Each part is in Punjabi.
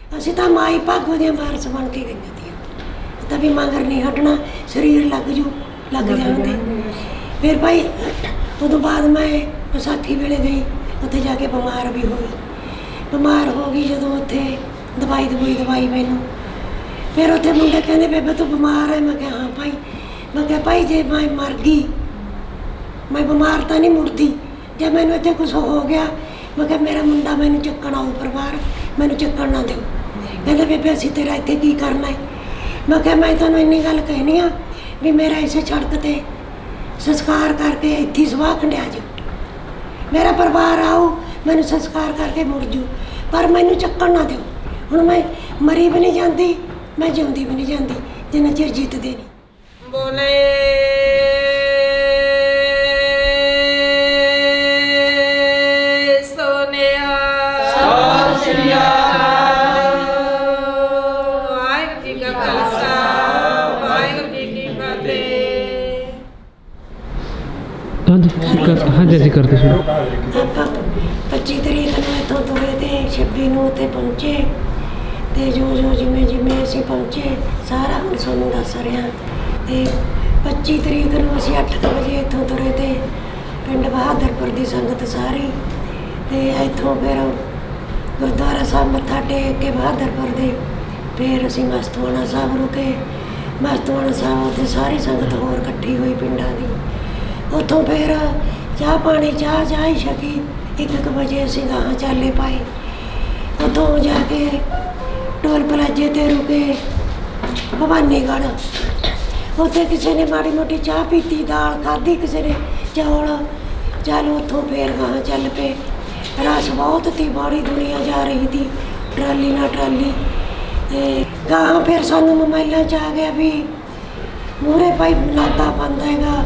ਅਸੀਂ ਤਾਂ ਮਾਈ ਭਾਗੋ ਦੀਆਂ ਵਾਰਸ ਬਣ ਕੇ ਗਈਆਂ ਦੀਆਂ ਤਾਂ ਵੀ ਮਗਰ ਨਹੀਂ ਹਟਣਾ, ਸਰੀਰ ਲੱਗ ਜਾਂਦੇ। ਫਿਰ ਭਾਈ ਉਦੋਂ ਬਾਅਦ ਮੈਂ ਵਿਸਾਖੀ ਵੇਲੇ ਗਈ, ਉੱਥੇ ਜਾ ਕੇ ਬਿਮਾਰ ਵੀ ਹੋਈ। ਬਿਮਾਰ ਹੋ ਗਈ ਜਦੋਂ ਉੱਥੇ ਦਵਾਈ ਮੈਨੂੰ। ਫਿਰ ਉੱਥੇ ਮੁੰਡੇ ਕਹਿੰਦੇ ਬੇਬੇ ਤੂੰ ਬਿਮਾਰ ਹੈ? ਮੈਂ ਕਿਹਾ ਹਾਂ ਭਾਈ। ਮੈਂ ਕਿਹਾ ਭਾਈ ਜੇ ਮੈਂ ਮਰ ਗਈ, ਮੈਂ ਬਿਮਾਰ ਤਾਂ ਨਹੀਂ ਮੁੜਦੀ, ਜੇ ਮੈਨੂੰ ਇੱਥੇ ਕੁਛ ਹੋ ਗਿਆ, ਮੈਂ ਕਿਹਾ ਮੇਰਾ ਮੁੰਡਾ ਮੈਨੂੰ ਚੱਕਣ ਆਊ, ਪਰਿਵਾਰ ਮੈਨੂੰ ਚੱਕਣ ਨਾ ਦਿਓ। ਕਹਿੰਦੇ ਬੇਬੇ ਅਸੀਂ ਤੇਰਾ ਇੱਥੇ ਕੀ ਕਰਨਾ ਹੈ? ਮੈਂ ਕਿਹਾ ਮੈਂ ਤੁਹਾਨੂੰ ਇੰਨੀ ਗੱਲ ਕਹਿਣੀ ਆ ਵੀ ਮੇਰਾ ਇਸੇ ਸੜਕ 'ਤੇ ਸੰਸਕਾਰ ਕਰਕੇ ਇੱਥੇ ਹੀ ਸੁਆਹ ਖੰਡਿਆ ਜਾਓ, ਮੇਰਾ ਪਰਿਵਾਰ ਆਊ ਮੈਨੂੰ ਸੰਸਕਾਰ ਕਰਕੇ ਮੁੜ ਜੂ, ਪਰ ਮੈਨੂੰ ਚੱਕਣ ਨਾ ਦਿਓ। ਹੁਣ ਮੈਂ ਮਰੀ ਵੀ ਨਹੀਂ ਜਾਂਦੀ, ਮੈਂ ਜਿਉਂਦੀ ਵੀ ਨਹੀਂ ਜਾਂਦੀ ਜਿੰਨਾ ਚਿਰ ਜਿੱਤਦੇ ਨਹੀਂ। ਬੋਲੇ ਸੋਨਿਆ ਸਤਿ ਸ਼੍ਰੀ ਅਕਾਲ। ਵਾਹਿਗੁਰੂ ਜੀ ਕਾ ਖਾਲਸਾ, ਵਾਹਿਗੁਰੂ ਜੀ ਕੀ ਫਤਿਹ। ਹਾਂਜੀ ਅਸੀਂ ਕਰਦੇ ਸੀ। ਆਪਾਂ 25 ਤਰੀਕ ਨੂੰ ਇੱਥੋਂ ਤੁਰੇ ਤੇ 26 ਨੂੰ ਉੱਥੇ ਪਹੁੰਚੇ ਤੇ ਜੋ ਜਿਵੇਂ ਅਸੀਂ ਪਹੁੰਚੇ ਸਾਰਾ ਹੁਣ ਤੁਹਾਨੂੰ ਦੱਸ ਰਿਹਾ। ਤੇ 25 ਤਰੀਕ ਨੂੰ ਅਸੀਂ 8 ਵਜੇ ਇੱਥੋਂ ਤੁਰੇ ਤੇ ਪਿੰਡ ਬਹਾਦਰਪੁਰ ਦੀ ਸੰਗਤ ਸਾਰੀ, ਤੇ ਇੱਥੋਂ ਫਿਰ ਗੁਰਦੁਆਰਾ ਸਾਹਿਬ ਮੱਥਾ ਟੇਕ ਕੇ ਬਹਾਦਰਪੁਰ ਦੇ ਫਿਰ ਅਸੀਂ ਮਸਤਵਾਣਾ ਸਾਹਿਬ ਰੁਕੇ। ਮਸਤਵਾਣਾ ਸਾਹਿਬ ਉੱਥੇ ਸਾਰੀ ਸੰਗਤ ਹੋਰ ਇਕੱਠੀ ਹੋਈ ਪਿੰਡਾਂ ਦੀ। ਉੱਥੋਂ ਫਿਰ ਚਾਹ ਪਾਣੀ ਚਾਹ ਹੀ ਛਕੀ। 1 ਵਜੇ ਅਸੀਂ ਗਾਹਾਂ ਚਾਲੇ ਪਾਏ। ਉੱਥੋਂ ਜਾ ਕੇ ਟੋਲ ਪਲਾਜੇ 'ਤੇ ਰੁਕੇ ਭਵਾਨੀਗੜ੍ਹ। ਉੱਥੇ ਕਿਸੇ ਨੇ ਮਾੜੀ ਮੋਟੀ ਚਾਹ ਪੀਤੀ, ਦਾਲ ਖਾਧੀ, ਕਿਸੇ ਨੇ ਚੌਲ। ਚੱਲ ਉੱਥੋਂ ਫਿਰ ਗਾਹਾਂ ਚੱਲ ਪਏ। ਰਸ਼ ਬਹੁਤ ਤੀ, ਬੜੀ ਦੁਨੀਆ ਜਾ ਰਹੀ ਤੀ, ਟਰਾਲੀ ਨਾਲ ਟਰਾਲੀ। ਤੇ ਗਾਹਾਂ ਫਿਰ ਸਾਨੂੰ ਮੋਬਾਈਲਾਂ 'ਚ ਆ ਗਿਆ ਵੀ ਮੂਹਰੇ ਭਾਈ ਨਾਕਾ ਬੰਦ ਹੈਗਾ,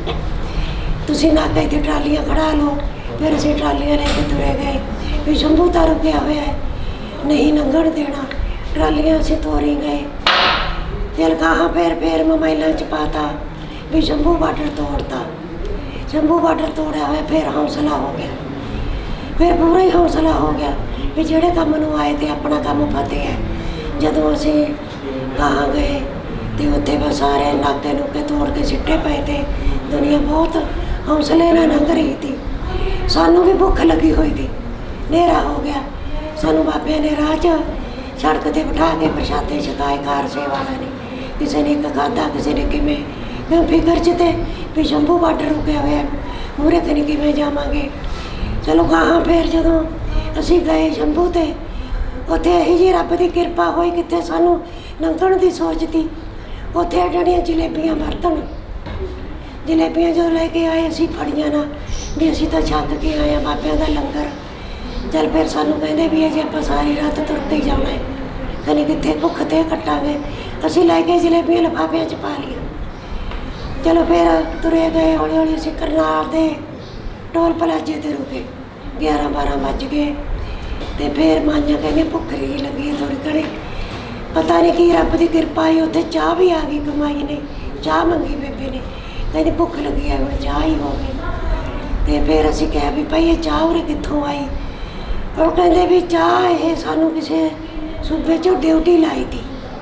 ਤੁਸੀਂ ਨਾਕੇ 'ਤੇ ਟਰਾਲੀਆਂ ਖੜਾ ਲਓ। ਫਿਰ ਅਸੀਂ ਟਰਾਲੀਆਂ ਲੈ ਕੇ ਤੁਰੇ ਗਏ ਵੀ ਸ਼ੰਭੂ ਤਾਂ ਰੁਕਿਆ ਹੋਇਆ ਹੈ, ਨਹੀਂ ਲੰਘਣ ਦੇਣਾ। ਟਰਾਲੀਆਂ ਅਸੀਂ ਤੋਰੀ ਗਏ। ਫਿਰ ਗਾਹਾਂ ਫਿਰ ਮੋਬਾਈਲਾਂ 'ਚ ਪਾਤਾ ਵੀ ਸ਼ੰਭੂ ਬਾਰਡਰ ਤੋੜਤਾ। ਸ਼ੰਭੂ ਬਾਰਡਰ ਤੋੜਿਆ ਹੋਇਆ, ਫਿਰ ਹੌਸਲਾ ਹੋ ਗਿਆ, ਫਿਰ ਪੂਰਾ ਹੀ ਹੌਸਲਾ ਹੋ ਗਿਆ ਵੀ ਜਿਹੜੇ ਕੰਮ ਨੂੰ ਆਏ ਤੇ ਆਪਣਾ ਕੰਮ ਫਤਿਹ ਹੈ। ਜਦੋਂ ਅਸੀਂ ਗਾਹਾਂ ਗਏ ਤੇ ਉੱਥੇ ਬਸ ਸਾਰੇ ਨਾਕੇ ਨੂਕੇ ਤੋੜ ਕੇ ਸਿੱਟੇ ਪਏ ਤੇ ਦੁਨੀਆ ਬਹੁਤ ਹੌਸਲੇ ਨਾਲ ਲੰਘ ਰਹੀ ਤੀ। ਸਾਨੂੰ ਵੀ ਭੁੱਖ ਲੱਗੀ ਹੋਈ ਤੀ, ਹਨੇਰਾ ਹੋ ਗਿਆ। ਸਾਨੂੰ ਬਾਬਿਆਂ ਨੇ ਰਾਹ 'ਚ ਸੜਕ 'ਤੇ ਬਿਠਾ ਕੇ ਪ੍ਰਸ਼ਾਦੇ ਛਕਾਏ ਕਾਰ ਸੇਵਾ ਵਾਲਿਆਂ ਨੇ। ਕਿਸੇ ਨੇ ਇੱਕ ਖਾਧਾ, ਕਿਸੇ ਨੇ ਕਿਵੇਂ, ਕਿਉਂ ਫਿਕਰ 'ਚ ਤੇ ਵੀ ਸ਼ੰਭੂ ਬਾਰਡਰ ਰੁਕਿਆ ਹੋਇਆ, ਮੂਹਰੇ ਖਨੀ ਕਿਵੇਂ ਜਾਵਾਂਗੇ। ਚਲੋ ਗਾਹਾਂ ਫਿਰ ਜਦੋਂ ਅਸੀਂ ਗਏ ਸ਼ੰਭੂ 'ਤੇ, ਉੱਥੇ ਇਹੀ ਜਿਹੀ ਰੱਬ ਦੀ ਕਿਰਪਾ ਹੋਈ ਕਿਤੇ ਸਾਨੂੰ ਲੰਘਣ ਦੀ ਸੋਚ ਤੀ। ਉੱਥੇ ਜਿਹੜੀਆਂ ਜਲੇਬੀਆਂ ਵਰਤਣ, ਜਲੇਬੀਆਂ ਜਦੋਂ ਲੈ ਕੇ ਆਏ ਅਸੀਂ ਫੜੀਆਂ ਨਾ ਵੀ ਅਸੀਂ ਤਾਂ ਛੱਕ ਕੇ ਆਏ ਹਾਂ ਬਾਬਿਆਂ ਦਾ ਲੰਗਰ। ਚੱਲ ਫਿਰ ਸਾਨੂੰ ਕਹਿੰਦੇ ਵੀ ਅਜੇ ਆਪਾਂ ਸਾਰੀ ਰਾਤ ਤੁਰ ਕੇ ਜਾਣਾ ਹੈ, ਕਨੀ ਕਿੱਥੇ ਭੁੱਖ 'ਤੇ ਕੱਟਾਂਗੇ। ਅਸੀਂ ਲੈ ਕੇ ਜਲੇਬੀਆਂ ਲਿਫਾਫਿਆਂ 'ਚ ਪਾ ਲਈਆਂ। ਚਲੋ ਫਿਰ ਤੁਰੇ ਗਏ। ਹੌਲੀ ਅਸੀਂ ਕਰਨਾਲ ਦੇ ਟੋਲ ਪਲਾਜੇ 'ਤੇ ਰੁਕੇ। 11-12 ਵੱਜ ਗਏ ਤੇ ਫਿਰ ਮਾਈਆਂ ਕਹਿੰਦੇ ਭੁੱਖ ਜਿਹੀ ਲੱਗੀ ਥੋੜ੍ਹੀ ਘੜੀ, ਪਤਾ ਨਹੀਂ ਕੀ ਰੱਬ ਦੀ ਕਿਰਪਾ ਆਈ। ਉੱਥੇ ਚਾਹ ਵੀ ਆ ਗਈ, ਕਮਾਈ ਨੇ ਚਾਹ ਮੰਗੀ ਬੇਬੇ ਨੇ, ਕਹਿੰਦੀ ਭੁੱਖ ਲੱਗੀ ਹੈ ਹੁਣ ਚਾਹ ਹੀ ਹੋਵੇ। ਤੇ ਫਿਰ ਅਸੀਂ ਕਿਹਾ ਵੀ ਭਾਈ ਇਹ ਚਾਹ ਉਰੇ ਕਿੱਥੋਂ ਆਈ? ਉਹ ਕਹਿੰਦੇ ਵੀ ਚਾਹ ਇਹ ਸਾਨੂੰ ਕਿਸੇ ਸੂਬੇ 'ਚੋਂ ਡਿਊਟੀ ਲਾਈ ਤੀ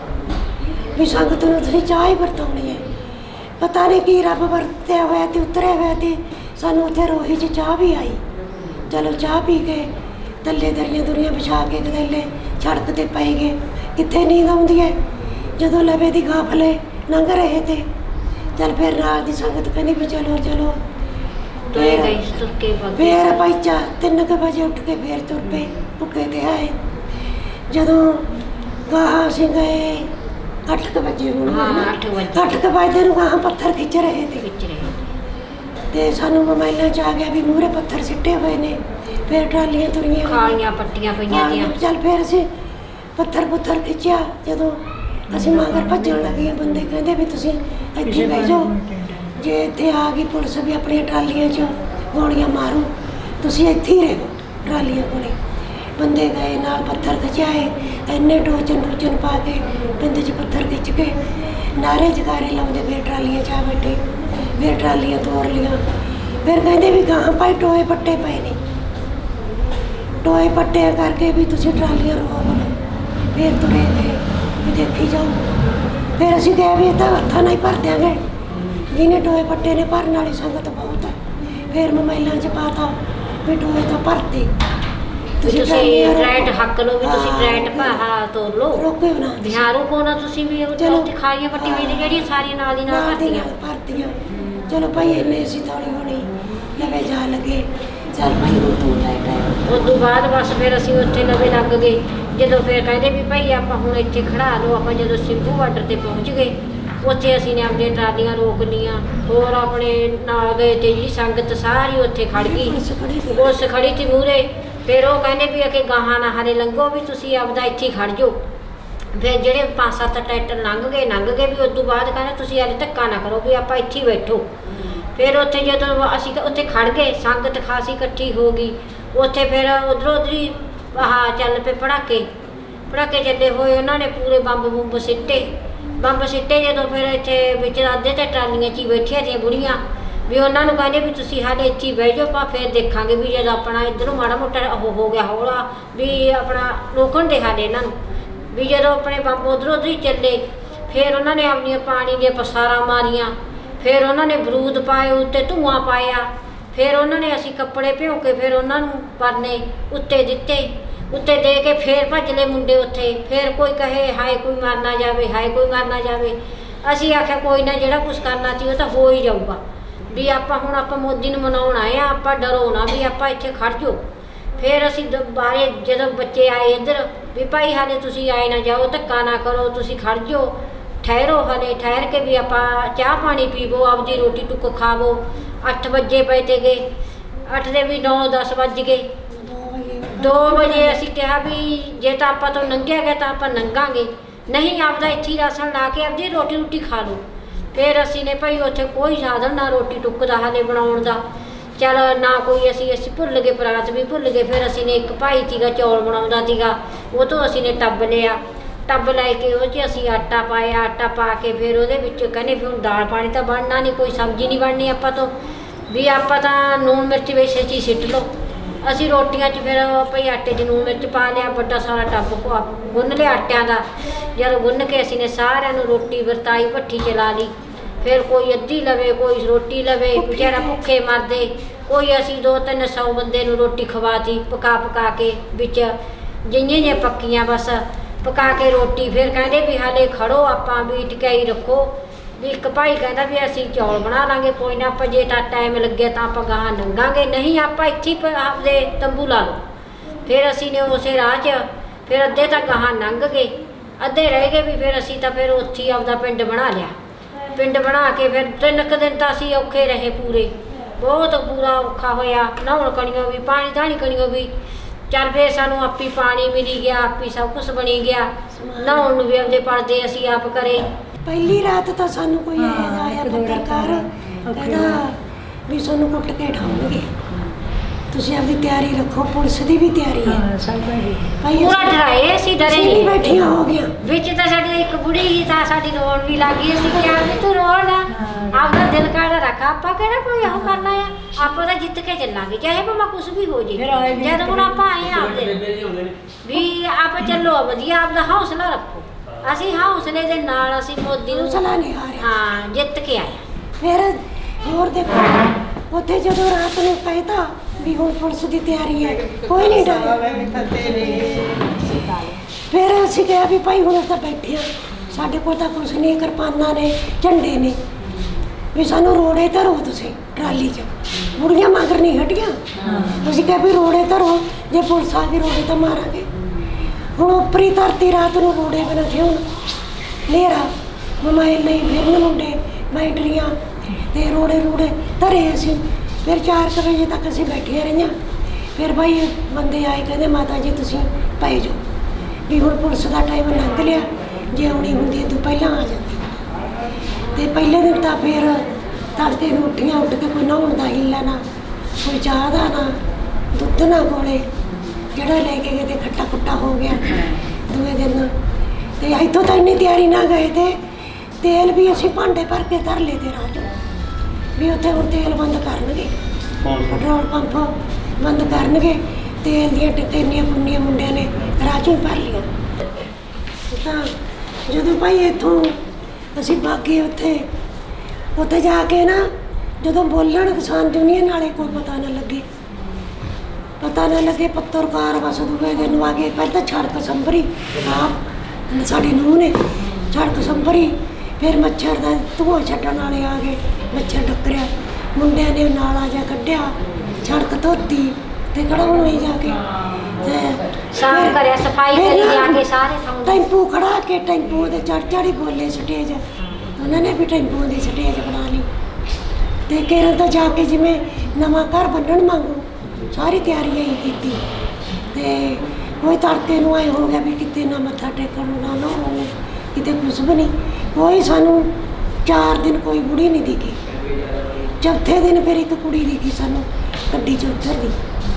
ਵੀ ਸੰਗਤ ਨੂੰ ਤੁਸੀਂ ਚਾਹ ਹੀ ਵਰਤਾਉਣੀ ਹੈ। ਪਤਾ ਨਹੀਂ ਕੀ ਰੱਬ ਵਰਤਿਆ ਹੋਇਆ ਤੇ ਉਤਰਿਆ ਹੋਇਆ ਤੇ ਸਾਨੂੰ ਉੱਥੇ ਰੋਹੀ 'ਚ ਚਾਹ ਵੀ ਆਈ। ਚਲੋ ਚਾਹ ਪੀ ਕੇ ਥੱਲੇ ਦਰੀਆਂ ਦੁਰੀਆਂ ਵਿਛਾ ਕੇ ਗਦੈਲੇ ਸੜਕ 'ਤੇ ਪੈ ਗਏ। ਕਿੱਥੇ ਨੀਂਦ ਆਉਂਦੀ ਹੈ ਜਦੋਂ ਲਵੇ ਦੀ ਗਾਫਲੇ ਲੰਘ ਰਹੇ ਤੇ। ਚੱਲ ਫਿਰ ਨਾਲ ਦੀ ਸੰਗਤ ਕਹਿੰਦੀ ਵੀ ਚਲੋ ਫਿਰ ਭਾਈ 3 ਵਜੇ ਉੱਠ ਕੇ ਫਿਰ ਤੁਰ ਪਏ, ਭੁੱਖੇ ਤੇ ਆਏ। ਜਦੋਂ ਗਾਹਾਂ ਅਸੀਂ ਗਏ 8 ਵਜੇ, ਹੁਣ 8 ਵਜੇ ਨੂੰ ਗਾਹਾਂ ਪੱਥਰ ਖਿੱਚ ਰਹੇ ਤੇ ਸਾਨੂੰ ਮੋਬਾਈਲਾਂ 'ਚ ਆ ਗਿਆ ਵੀ ਮੂਹਰੇ ਪੱਥਰ ਸਿੱਟੇ ਹੋਏ ਨੇ। ਫਿਰ ਟਰਾਲੀਆਂ ਤੁਰੀਆਂ ਖਾਲੀਆਂ ਪੱਟੀਆਂ ਪਈਆਂ ਦੀਆਂ। ਚੱਲ ਫਿਰ ਅਸੀਂ ਪੱਥਰ ਖਿੱਚਿਆ। ਜਦੋਂ ਅਸੀਂ ਮਗਰ ਭੱਜਣ ਲੱਗੇ, ਬੰਦੇ ਕਹਿੰਦੇ ਵੀ ਤੁਸੀਂ ਇੱਥੇ ਬਹਿ ਜਾਓ, ਜੇ ਇੱਥੇ ਆ ਗਈ ਪੁਲਿਸ ਵੀ ਆਪਣੀਆਂ ਟਰਾਲੀਆਂ 'ਚ ਗੋਲੀਆਂ ਮਾਰੂ, ਤੁਸੀਂ ਇੱਥੇ ਹੀ ਰਹੋ ਟਰਾਲੀਆਂ ਕੋਲੇ। ਬੰਦੇ ਗਏ ਨਾਲ ਪੱਥਰ ਖਿਚਾਏ, ਇੰਨੇ ਟੋਚਨ ਪਾ ਕੇ ਪਿੰਡ 'ਚ ਪੱਥਰ ਖਿੱਚ ਕੇ ਨਾਰੇ ਜਗਾਰੇ ਲਾਉਂਦੇ। ਫਿਰ ਟਰਾਲੀਆਂ 'ਚ ਆ ਬੈਠੇ, ਫਿਰ ਟਰਾਲੀਆਂ ਤੋੜ ਲੀਆਂ। ਫਿਰ ਕਹਿੰਦੇ ਵੀ ਗਾਹਾਂ ਭਾਈ ਟੋਏ ਪੱਟੇ ਪਏ ਨੇ, ਟੋਏ ਪੱਟਿਆ ਕਰਕੇ ਵੀ ਤੁਸੀਂ ਟਰਾਲੀਆਂ ਰੋਕ ਲਓ। ਫਿਰ ਤੁਰੇ ਗਏ ਵੀ ਦੇਖੀ ਜਾਓ। ਫਿਰ ਅਸੀਂ ਗਏ ਵੀ ਇਹ ਤਾਂ ਹੱਥਾਂ ਨਾਲ ਹੀ ਭਰ ਦਿਆਂਗੇ, ਜਿਹਨੇ ਟੋਏ ਪੱਟੇ ਨੇ ਭਰਨ ਵਾਲੀ ਸੰਗਤ ਬਹੁਤ ਹੈ। ਫਿਰ ਮੋਬਾਈਲਾਂ 'ਚ ਪਾਤਾ ਵੀ ਟੋਏ ਤਾਂ ਭਰਤੇ। ਤੁਸੀਂ ਟਰੈਟ ਹੱਕ ਲਓ ਵੀ ਤੁਸੀਂ ਟਰੈਟ ਭਾਹਾ ਤੋਰ ਲਓ, ਰੋਕੋ ਨਾ ਬਿਹਾਰੋਂ ਕੋਨਾ ਤੁਸੀਂ ਵੀ ਉੱਥੇ ਖਾਲੀਆਂ ਪੱਟੀ ਵਿੱਚ ਜਿਹੜੀਆਂ ਸਾਰੀਆਂ ਨਾਲ ਦੀ ਨਾਲ ਭਰਤੀਆਂ। ਚਲੋ ਭਾਈ ਇੰਨੇ ਅਸੀਂ ਥੋੜੀ ਹੋਣੀ ਲਵੇ ਜਾ ਲੱਗੇ, ਚੱਲ ਭਾਈ ਹੁਣ ਤੂੰ ਲੈ ਗਏ। ਉਸ ਤੋਂ ਬਾਅਦ ਬਸ ਫਿਰ ਅਸੀਂ ਉੱਥੇ ਲਵੇ ਲੱਗ ਗਏ। ਜਦੋਂ ਫਿਰ ਕਹਿੰਦੇ ਵੀ ਭਾਈ ਆਪਾਂ ਹੁਣ ਇੱਥੇ ਖੜਾ ਲਓ, ਆਪਾਂ ਜਦੋਂ ਸਿੰਭੂ ਬਾਰਡਰ ਤੇ ਪਹੁੰਚ ਗਏ ਉੱਥੇ ਅਸੀਂ ਨੇ ਆਪਣੀਆਂ ਟਰਾਲੀਆਂ ਰੋਕ ਲਈਆਂ, ਹੋਰ ਆਪਣੇ ਨਾਲ ਗਏ ਤੇ ਜਿਹੜੀ ਸੰਗਤ ਸਾਰੀ ਉੱਥੇ ਖੜ ਗਈ, ਪੁਲਿਸ ਖੜੀ ਸੀ ਮੂਹਰੇ। ਫਿਰ ਉਹ ਕਹਿੰਦੇ ਵੀ ਅਕੇ ਗਾਹਾਂ ਨਾ ਹਾਲੇ ਲੰਘੋ, ਵੀ ਤੁਸੀਂ ਆਪਦਾ ਇੱਥੇ ਖੜ ਜਾਓ। ਫਿਰ ਜਿਹੜੇ 5-7 ਟਰੈਕਟਰ ਲੰਘ ਗਏ ਵੀ ਉਸ ਤੋਂ ਬਾਅਦ ਕਹਿੰਦੇ ਤੁਸੀਂ ਹਾਲੇ ਧੱਕਾ ਨਾ ਕਰੋ, ਵੀ ਆਪਾਂ ਇੱਥੇ ਹੀ ਬੈਠੋ। ਫਿਰ ਉੱਥੇ ਜਦੋਂ ਅਸੀਂ ਉੱਥੇ ਖੜ ਗਏ, ਸੰਗਤ ਖਾਸੀ ਇਕੱਠੀ ਹੋ ਗਈ ਉੱਥੇ। ਫਿਰ ਉੱਧਰੋਂ ਉੱਧਰੀ ਚੱਲ ਪਏ ਪੜਾਕੇ ਚੱਲੇ ਹੋਏ, ਉਹਨਾਂ ਨੇ ਪੂਰੇ ਬੰਬ ਸਿੱਟੇ ਜਦੋਂ ਫਿਰ ਇੱਥੇ ਵਿੱਚ ਅੱਧੇ ਤੇ ਟਰਾਲੀਆਂ 'ਚ ਹੀ ਬੈਠੀਆਂ ਸੀ ਬੁੜੀਆਂ, ਵੀ ਉਹਨਾਂ ਨੂੰ ਕਹਿੰਦੇ ਵੀ ਤੁਸੀਂ ਹਾਲੇ ਇੱਥੇ ਬਹਿ ਜਾਓ, ਆਪਾਂ ਫਿਰ ਦੇਖਾਂਗੇ ਵੀ ਜਦੋਂ ਆਪਣਾ ਇੱਧਰੋਂ ਮਾੜਾ ਮੋਟਾ ਉਹ ਹੋ ਗਿਆ ਹੌਲਾ ਵੀ ਆਪਣਾ ਰੋਕਣ ਦੇ ਹਾਲੇ ਇਹਨਾਂ ਨੂੰ। ਵੀ ਜਦੋਂ ਆਪਣੇ ਬੰਬ ਉੱਧਰੋਂ ਉੱਧਰ ਹੀ ਚੱਲੇ, ਫਿਰ ਉਹਨਾਂ ਨੇ ਆਪਣੀਆਂ ਪਾਣੀ ਦੀਆਂ ਪਸਾਰਾਂ ਮਾਰੀਆਂ, ਫਿਰ ਉਹਨਾਂ ਨੇ ਬਰੂਦ ਪਾਏ, ਉੱਤੇ ਧੂੰਆਂ ਪਾਇਆ। ਫਿਰ ਉਹਨਾਂ ਨੇ ਅਸੀਂ ਕੱਪੜੇ ਭਿਉਂ ਕੇ ਫਿਰ ਉਹਨਾਂ ਨੂੰ ਪਰਨੇ ਉੱਤੇ ਦਿੱਤੇ, ਉੱਤੇ ਦੇ ਕੇ ਫਿਰ ਭੱਜ ਲਏ ਮੁੰਡੇ ਉੱਥੇ। ਫਿਰ ਕੋਈ ਕਹੇ ਹਾਏ ਕੋਈ ਮਰ ਨਾ ਜਾਵੇ, ਹਾਏ ਕੋਈ ਮਰ ਨਾ ਜਾਵੇ। ਅਸੀਂ ਆਖਿਆ ਕੋਈ ਨਾ, ਜਿਹੜਾ ਕੁਛ ਕਰਨਾ ਸੀ ਉਹ ਤਾਂ ਹੋ ਹੀ ਜਾਊਗਾ, ਵੀ ਆਪਾਂ ਮੋਦੀ ਨੂੰ ਮਨਾਉਣ ਆਏ ਆ, ਆਪਾਂ ਡਰੋ ਨਾ, ਵੀ ਆਪਾਂ ਇੱਥੇ ਖੜ ਜਾਓ। ਫਿਰ ਅਸੀਂ ਬਾਰੇ ਜਦੋਂ ਬੱਚੇ ਆਏ ਇੱਧਰ ਵੀ ਭਾਈ ਹਾਲੇ ਤੁਸੀਂ ਆਏ ਨਾ ਜਾਓ, ਧੱਕਾ ਨਾ ਕਰੋ, ਤੁਸੀਂ ਖੜ ਜਾਓ, ਠਹਿਰੋ, ਹਾਲੇ ਠਹਿਰ ਕੇ ਵੀ ਆਪਾਂ ਚਾਹ ਪਾਣੀ ਪੀਵੋ, ਆਪਦੀ ਰੋਟੀ ਟੁੱਕ ਖਾਵੋ। 8 ਵਜੇ ਪਏ ਤੇ ਗਏ, 8 ਦੇ ਵੀ 9-10 ਵੱਜ ਗਏ। 2 ਵਜੇ ਅਸੀਂ ਕਿਹਾ ਵੀ ਜੇ ਤਾਂ ਆਪਾਂ ਤੋਂ ਲੰਘਿਆ ਗਿਆ ਤਾਂ ਆਪਾਂ ਲੰਘਾਂਗੇ, ਨਹੀਂ ਆਪਦਾ ਇੱਥੇ ਹੀ ਰਾਸ਼ਨ ਲਾ ਕੇ ਆਪਦੀ ਰੋਟੀ ਖਾ ਲਓ। ਫਿਰ ਅਸੀਂ ਨੇ ਭਾਈ ਉੱਥੇ ਕੋਈ ਸਾਧਨ ਨਾ ਰੋਟੀ ਟੁੱਕ ਦਾ ਹਾਲੇ ਬਣਾਉਣ ਦਾ, ਚੱਲ ਨਾ ਕੋਈ ਅਸੀਂ ਭੁੱਲ ਗਏ, ਪਰਾਤ ਵੀ ਭੁੱਲ ਗਏ। ਫਿਰ ਅਸੀਂ ਨੇ ਇੱਕ ਭਾਈ ਸੀਗਾ ਚੌਲ ਬਣਾਉਂਦਾ ਸੀਗਾ, ਉਹ ਤੋਂ ਅਸੀਂ ਨੇ ਟੱਬ ਲਿਆ, ਟੱਬ ਲੈ ਕੇ ਉਹ 'ਚ ਅਸੀਂ ਆਟਾ ਪਾਇਆ, ਆਟਾ ਪਾ ਕੇ ਫਿਰ ਉਹਦੇ ਵਿੱਚ ਕਹਿੰਦੇ ਵੀ ਹੁਣ ਦਾਲ ਪਾਣੀ ਤਾਂ ਬਣਨਾ ਨਹੀਂ, ਕੋਈ ਸਬਜ਼ੀ ਨਹੀਂ ਬਣਨੀ ਆਪਾਂ ਤੋਂ, ਵੀ ਆਪਾਂ ਤਾਂ ਲੂਣ ਮਿਰਚ ਵੇਸੇ 'ਚ ਹੀ ਸਿੱਟ ਲਓ। ਅਸੀਂ ਰੋਟੀਆਂ 'ਚ ਫਿਰ ਭਾਈ ਆਟੇ 'ਚ ਲੂਣ ਮਿਰਚ ਪਾ ਲਿਆ, ਵੱਡਾ ਸਾਰਾ ਟੱਬ ਗੁੰਨ ਲਿਆ ਆਟਿਆਂ ਦਾ। ਜਦੋਂ ਗੁੰਨ ਕੇ ਅਸੀਂ ਨੇ ਸਾਰਿਆਂ ਨੂੰ ਰੋਟੀ ਵਰਤਾਈ, ਭੱਠੀ ਚਲਾ ਲਈ। ਫਿਰ ਕੋਈ ਅੱਧੀ ਲਵੇ, ਕੋਈ ਰੋਟੀ ਲਵੇ, ਵਿਚਾਰਾ ਭੁੱਖੇ ਮਰਦੇ। ਕੋਈ ਅਸੀਂ 200-300 ਬੰਦੇ ਨੂੰ ਰੋਟੀ ਖਵਾਤੀ, ਪਕਾ ਕੇ ਵਿੱਚ ਜਿਹੀਆਂ ਪੱਕੀਆਂ ਬਸ ਪਕਾ ਕੇ ਰੋਟੀ। ਫਿਰ ਕਹਿੰਦੇ ਵੀ ਹਾਲੇ ਖੜੋ, ਆਪਾਂ ਵੀ ਟਿਕਾਈ ਰੱਖੋ। ਵੀ ਇੱਕ ਭਾਈ ਕਹਿੰਦਾ ਵੀ ਅਸੀਂ ਚੌਲ ਬਣਾ ਲਾਂਗੇ, ਕੋਈ ਨਾ, ਆਪਾਂ ਜੇ ਤਾਂ ਟਾਈਮ ਲੱਗਿਆ ਤਾਂ ਆਪਾਂ ਗਾਹਾਂ ਲੰਘਾਂਗੇ, ਨਹੀਂ ਆਪਾਂ ਇੱਥੇ ਆਪਦੇ ਤੰਬੂ ਲਾ ਲਓ। ਫਿਰ ਅਸੀਂ ਨੇ ਉਸੇ ਰਾਹ 'ਚ ਫਿਰ ਅੱਧੇ ਤਾਂ ਗਾਹਾਂ ਲੰਘ ਗਏ, ਅੱਧੇ ਰਹਿ ਗਏ ਵੀ ਫਿਰ ਅਸੀਂ ਤਾਂ ਫਿਰ ਉੱਥੇ ਹੀ ਆਪਦਾ ਪਿੰਡ ਬਣਾ ਲਿਆ। ਪਿੰਡ ਬਣਾ ਕੇ ਫਿਰ 3 ਦਿਨ ਤਾਂ ਅਸੀਂ ਔਖੇ ਰਹੇ ਪੂਰੇ, ਬਹੁਤ ਬੁਰਾ ਔਖਾ ਹੋਇਆ। ਨਹਾਉਣ ਕਣੀਓ ਵੀ, ਪਾਣੀ ਧਾਣੀ ਕਣੀਓ ਵੀ। ਚੱਲ ਫਿਰ ਸਾਨੂੰ ਆਪੀ ਪਾਣੀ ਮਿਲੀ ਗਿਆ, ਆਪੀ ਸਭ ਕੁਛ ਬਣੀ ਗਿਆ। ਨਹਾਉਣ ਨੂੰ ਵੀ ਆਪਦੇ ਪਰਦੇ ਅਸੀਂ ਆਪ ਕਰੇ। ਪਹਿਲੀ ਰਾਤ ਤਾਂ ਸਾਨੂੰ ਕੋਈ ਆਇਆ ਪੱਤਰਕਾਰ, ਕਹਿੰਦਾ ਵੀ ਸਾਨੂੰ ਕੁੱਟ ਕੇ ਠਾਉਣਗੇ, ਤੁਸੀਂ ਆਪਦੀ ਤਿਆਰੀ ਰੱਖੋ। ਪੁਲਿਸ ਦੀ ਵੀ ਤਿਆਰੀ ਹੈ, ਪੂਰਾ ਡਰਾਏ, ਅਸੀਂ ਡਰੇ ਨਹੀਂ, ਬੈਠੀਆਂ ਹੋ ਗਿਆ। ਵਿੱਚ ਤਾਂ ਸਾਡੀ ਇੱਕ ਬੁੜੀ ਸੀ ਤਾਂ ਸਾਡੀ ਰੋਣ ਵੀ ਲੱਗ ਗਈ। ਅਸੀਂ ਕਿਹਾ ਵੀ ਤੂੰ ਰੋ ਨਾ, ਆਪਦਾ ਦਿਲ ਕਾੜਾ ਰੱਖ, ਆਪਾਂ ਕਿਹੜਾ ਕੋਈ ਉਹ ਕਰਨਾ ਆ, ਆਪਾਂ ਤਾਂ ਜਿੱਤ ਕੇ ਚੱਲਾਂਗੇ, ਚਾਹੇ ਭਾਵੇਂ ਕੁਛ ਵੀ ਹੋ ਜੇ। ਜਦ ਹੁਣ ਆਪਾਂ ਆਏ ਆਪਦੇ ਵੀ ਆਪਾਂ ਚੱਲੋ ਵਧੀਆ, ਆਪਦਾ ਹੌਸਲਾ ਰੱਖੋ। ਅਸੀਂ ਹੌਸਲੇ ਦੇ ਨਾਲ ਅਸੀਂ ਮੋਦੀ ਨੂੰ ਹੌਸਲਾ ਨਹੀਂ ਹਾਰਿਆ, ਹਾਂ ਜਿੱਤ ਕੇ ਆਏ। ਫਿਰ ਹੋਰ ਦੇਖੋ ਉੱਥੇ ਜਦੋਂ ਰਾਤ ਨੂੰ ਕਹਿਤਾ ਵੀ ਹੁਣ ਪੁਲਿਸ ਦੀ ਤਿਆਰੀ ਹੈ, ਕੋਈ ਨਹੀਂ ਡਰਿਆ। ਫਿਰ ਅਸੀਂ ਕਿਹਾ ਵੀ ਭਾਈ ਹੁਣ ਤਾਂ ਬੈਠੇ ਆ, ਸਾਡੇ ਕੋਲ ਤਾਂ ਕੁਛ ਨਹੀਂ, ਕਿਰਪਾਨਾਂ ਨੇ, ਝੰਡੇ ਨੇ, ਵੀ ਸਾਨੂੰ ਰੋੜੇ ਧਰੋ ਤੁਸੀਂ ਟਰਾਲੀ 'ਚ। ਬੁੜੀਆਂ ਮਗਰ ਨਹੀਂ ਹਟੀਆਂ, ਅਸੀਂ ਕਿਹਾ ਵੀ ਰੋੜੇ ਧਰੋ, ਜੇ ਪੁਲਿਸ ਆ ਗਈ ਰੋੜੇ ਤਾਂ ਮਾਰਾਂਗੇ। ਹੁਣ ਉੱਪਰੀ ਧਰਤੀ ਰਾਤ ਨੂੰ ਰੋੜੇ ਬਣਾ ਕੇ ਹੁਣ ਹਨੇਰਾ, ਮੋਬਾਈਲ ਨਹੀਂ, ਫਿਰਨ ਮੁੰਡੇ, ਬੈਟਰੀਆਂ ਤੇ ਰੋੜੇ ਧਰੇ ਅਸੀਂ। ਫਿਰ 4 ਵਜੇ ਤੱਕ ਅਸੀਂ ਬੈਠੀਆਂ ਰਹੀਆਂ। ਫਿਰ ਭਾਈ ਬੰਦੇ ਆਏ, ਕਹਿੰਦੇ ਮਾਤਾ ਜੀ ਤੁਸੀਂ ਪੈ ਜਾਓ, ਵੀ ਹੁਣ ਪੁਲਿਸ ਦਾ ਟਾਈਮ ਲੰਘ ਲਿਆ, ਜੇ ਆਉਣੀ ਹੁੰਦੀ ਤੂੰ ਪਹਿਲਾਂ ਆ ਜਾਂਦੀ। ਤੇ ਪਹਿਲੇ ਦਿਨ ਤਾਂ ਫਿਰ ਤੜਕੇ ਨੂੰ ਉੱਠ ਕੇ ਕੋਈ ਨਹਾਉਣ ਦਾ ਹਿੱਲਾ ਨਾ, ਕੋਈ ਚਾਹ ਦਾ ਨਾ, ਦੁੱਧ ਨਾ ਕੋਲੇ, ਜਿਹੜਾ ਲੈ ਕੇ ਗਏ ਤੇ ਖੱਟਾ ਖੁੱਟਾ ਹੋ ਗਿਆ ਦੂਏ ਦਿਨ। ਤੇ ਇੱਥੋਂ ਤਾਂ ਇੰਨੀ ਤਿਆਰੀ ਨਾ ਗਏ ਤੇ ਤੇਲ ਵੀ ਅਸੀਂ ਭਾਂਡੇ ਭਰ ਕੇ ਧਰ ਲਏ ਤੇ ਰਾਹ 'ਚੋਂ ਵੀ ਉੱਥੇ ਹੁਣ ਤੇਲ ਬੰਦ ਕਰਨਗੇ, ਪੈਟਰੋਲ ਪੰਪ ਬੰਦ ਕਰਨਗੇ। ਤੇਲ ਦੀਆਂ ਟਿੱਕੀਆਂ ਕੁੰਨੀਆਂ ਮੁੰਡਿਆਂ ਨੇ ਰਾਹ 'ਚੋਂ ਹੀ ਭਰ ਲਈਆਂ। ਤਾਂ ਜਦੋਂ ਭਾਈ ਇੱਥੋਂ ਅਸੀਂ ਬਾਗੇ ਉੱਥੇ ਜਾ ਕੇ ਨਾ ਜਦੋਂ ਬੋਲਣ ਕਿਸਾਨ ਯੂਨੀਅਨ ਵਾਲੇ ਕੋਈ ਪਤਾ ਨਾ ਲੱਗੇ ਪੱਤਰਕਾਰ ਬਸ ਦੂਏ ਦਿਨ ਆ ਗਏ। ਪਹਿਲਾਂ ਸੜਕ ਸੰਭਰੀ ਆਪ ਸਾਡੀ ਨੂੰਹ ਨੇ ਸੜਕ ਸੰਭਰੀ, ਫਿਰ ਮੱਛਰ ਦਾ ਧੂੰਆਂ ਛੱਡਣ ਵਾਲੇ ਆ ਗਏ, ਮੱਛਰ ਟੱਕਰਿਆ, ਮੁੰਡਿਆਂ ਨੇ ਨਾਲਾ ਜਿਹਾ ਕੱਢਿਆ, ਸੜਕ ਧੋਤੀ ਤੇ ਕਢਾਉਣ ਹੋਈ ਜਾ ਕੇ ਸਾਫ਼ ਕਰਿਆ, ਸਫਾਈ ਕਰੀ ਜਾ ਕੇ ਸਾਰੇ ਟੈਂਪੂ ਖੜਾ ਕੇ ਟੈਂਪੂ ਦੇ ਚੜ੍ਹ ਬੋਲੇ ਸਟੇਜ, ਉਹਨਾਂ ਨੇ ਵੀ ਟੈਂਪੂਆਂ ਦੀ ਸਟੇਜ ਬਣਾ ਲਈ ਤੇ ਕੇਰਨ ਤਾਂ ਜਾ ਕੇ ਜਿਵੇਂ ਨਵਾਂ ਘਰ ਬੰਨਣ ਮੰਗੂ ਸਾਰੀ ਤਿਆਰੀ ਹੀ ਕੀਤੀ ਤੇ ਕੋਈ ਤੜਕੇ ਨੂੰ ਆਏ ਹੋ ਗਿਆ ਵੀ ਕਿਤੇ ਨਾ ਮੱਥਾ ਟੇਕਣ ਨੂੰ ਨਾ ਲਾਉਣ, ਕਿਤੇ ਕੁਛ ਵੀ ਨਹੀਂ। ਕੋਈ ਸਾਨੂੰ 4 ਦਿਨ ਕੋਈ ਬੁੜੀ ਨਹੀਂ ਦਿਖੀ। ਚੌਥੇ ਦਿਨ ਫਿਰ ਇੱਕ ਕੁੜੀ ਦਿਖੀ ਸਾਨੂੰ ਗੱਡੀ 'ਚ ਉਤਰਦੀ,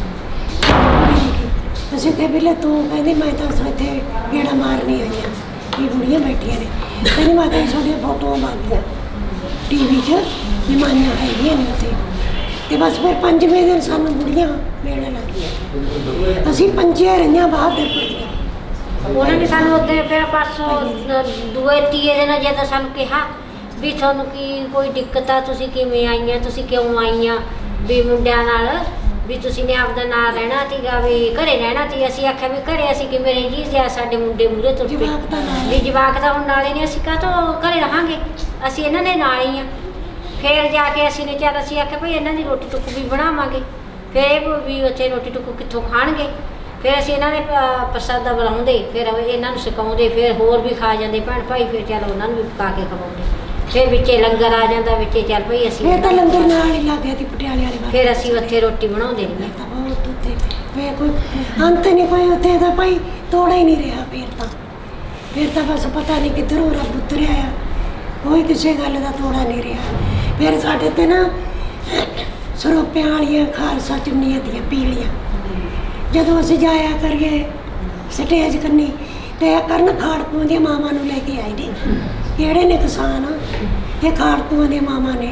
ਅਸੀਂ ਕਿਹਾ ਵੀਲੇ ਤੂੰ, ਕਹਿੰਦੀ ਮੈਂ ਤਾਂ ਇੱਥੇ ਗੇੜਾ ਮਾਰਨੀ ਆਈ ਹਾਂ ਵੀ ਬੁੜੀਆਂ ਬੈਠੀਆਂ ਨੇ, ਕਹਿੰਦੀ ਮੈਂ ਤਾਂ ਤੁਹਾਡੀਆਂ ਫੋਟੋਆਂ ਮੰਗਦੀਆਂ TV 'ਚ ਜਮਾਈਆਂ ਹੈਗੀਆਂ ਨੇ ਉੱਥੇ। ਤੇ ਬਸ ਫਿਰ 5ਵੇਂ ਦਿਨ ਸਾਨੂੰ ਬੁੜੀਆਂ ਮਿਲਣ ਲੱਗੀਆਂ, ਅਸੀਂ 5 ਰਹੀਆਂ ਬਾਹਰ ਦੇ ਪੁੱਤੀਆਂ। ਉਹਨਾਂ ਨੇ ਸਾਨੂੰ ਉੱਤੇ ਫਿਰ ਪਰਸੋਂ ਦੂਏ ਤੀਏ ਦਿਨ ਜਦੋਂ ਸਾਨੂੰ ਕਿਹਾ ਵੀ ਤੁਹਾਨੂੰ ਕੀ ਕੋਈ ਦਿੱਕਤ ਆ, ਤੁਸੀਂ ਕਿਵੇਂ ਆਈਆਂ, ਤੁਸੀਂ ਕਿਉਂ ਆਈਆਂ, ਵੀ ਮੁੰਡਿਆਂ ਨਾਲ ਵੀ ਤੁਸੀਂ ਨੇ ਆਪਦਾ ਨਾਲ ਰਹਿਣਾ ਸੀਗਾ, ਵੀ ਘਰੇ ਰਹਿਣਾ ਸੀ। ਅਸੀਂ ਆਖਿਆ ਵੀ ਘਰੇ ਅਸੀਂ ਕਿਵੇਂ ਰਹੀ ਜੀ, ਸਾਡੇ ਮੁੰਡੇ ਮੂਹਰੇ ਤੁਰ ਪਏ ਵੀ ਜਵਾਕ ਤਾਂ ਹੁਣ ਨਾਲੇ ਨੇ, ਅਸੀਂ ਕਾਹਤੋਂ ਘਰੇ ਰਹਾਂਗੇ, ਅਸੀਂ ਇਹਨਾਂ ਦੇ ਨਾਲ ਹੀ ਆ। ਫਿਰ ਜਾ ਕੇ ਅਸੀਂ ਨੇ ਚੱਲ ਅਸੀਂ ਆਖਿਆ ਭਈ ਇਹਨਾਂ ਦੀ ਰੋਟੀ ਟੁੱਕ ਵੀ ਬਣਾਵਾਂਗੇ, ਫਿਰ ਵੀ ਉੱਥੇ ਰੋਟੀ ਟੁੱਕ ਕਿੱਥੋਂ ਖਾਣਗੇ। ਫਿਰ ਅਸੀਂ ਇਹਨਾਂ ਨੇ ਪ੍ਰਸਾਦਾ ਬਣਾਉਂਦੇ, ਫਿਰ ਇਹਨਾਂ ਨੂੰ ਸਿਖਾਉਂਦੇ, ਫਿਰ ਹੋਰ ਵੀ ਖਾ ਜਾਂਦੇ ਭੈਣ ਭਾਈ, ਫਿਰ ਚੱਲ ਉਹਨਾਂ ਨੂੰ ਵੀ ਪਕਾ ਕੇ ਖਵਾਉਂਦੇ। ਫਿਰ ਵਿੱਚੇ ਲੰਗਰ ਆ ਜਾਂਦਾ, ਵਿੱਚੇ ਚੱਲ ਭਈ ਅਸੀਂ ਫਿਰ ਤਾਂ ਲੰਗਰ ਨਾਲ ਹੀ ਲੱਗ ਗਿਆ ਸੀ ਪਟਿਆਲੇ ਵਾਲੇ ਬਾਰੇ। ਫਿਰ ਅਸੀਂ ਉੱਥੇ ਰੋਟੀ ਬਣਾਉਂਦੇ ਰਹੇ ਤਾਂ ਬਹੁਤ ਉੱਥੇ ਫਿਰ ਕੋਈ ਅੰਤ ਨਹੀਂ, ਕੋਈ ਉੱਥੇ ਤਾਂ ਭਾਈ ਤੋੜਾ ਹੀ ਨਹੀਂ ਰਿਹਾ। ਫਿਰ ਤਾਂ ਬਸ ਪਤਾ ਨਹੀਂ ਕਿੱਧਰੋਂ ਰੱਬ ਉਤਰਿਆ ਆ, ਕੋਈ ਕਿਸੇ ਗੱਲ ਦਾ ਤੋੜਾ ਨਹੀਂ ਰਿਹਾ। ਫਿਰ ਸਾਡੇ ਤੇ ਨਾ ਸਰੋਪਿਆਂ ਵਾਲੀਆਂ ਖਾਲਸਾ ਚੁੰਨੀਆਂ ਦੀਆਂ ਪੀਲੀਆਂ, ਜਦੋਂ ਅਸੀਂ ਜਾਇਆ ਕਰੀਏ ਸਟੇਜ ਕੰਨੀ ਤੇ ਕਰਨ ਖਾੜਕੂਆਂ ਦੀਆਂ ਮਾਵਾਂ ਨੂੰ ਲੈ ਕੇ ਆਏ ਨੇ, ਕਿਹੜੇ ਨੇ ਕਿਸਾਨ, ਇਹ ਖਾੜਕੂਆਂ ਦੀਆਂ ਮਾਵਾਂ ਨੇ।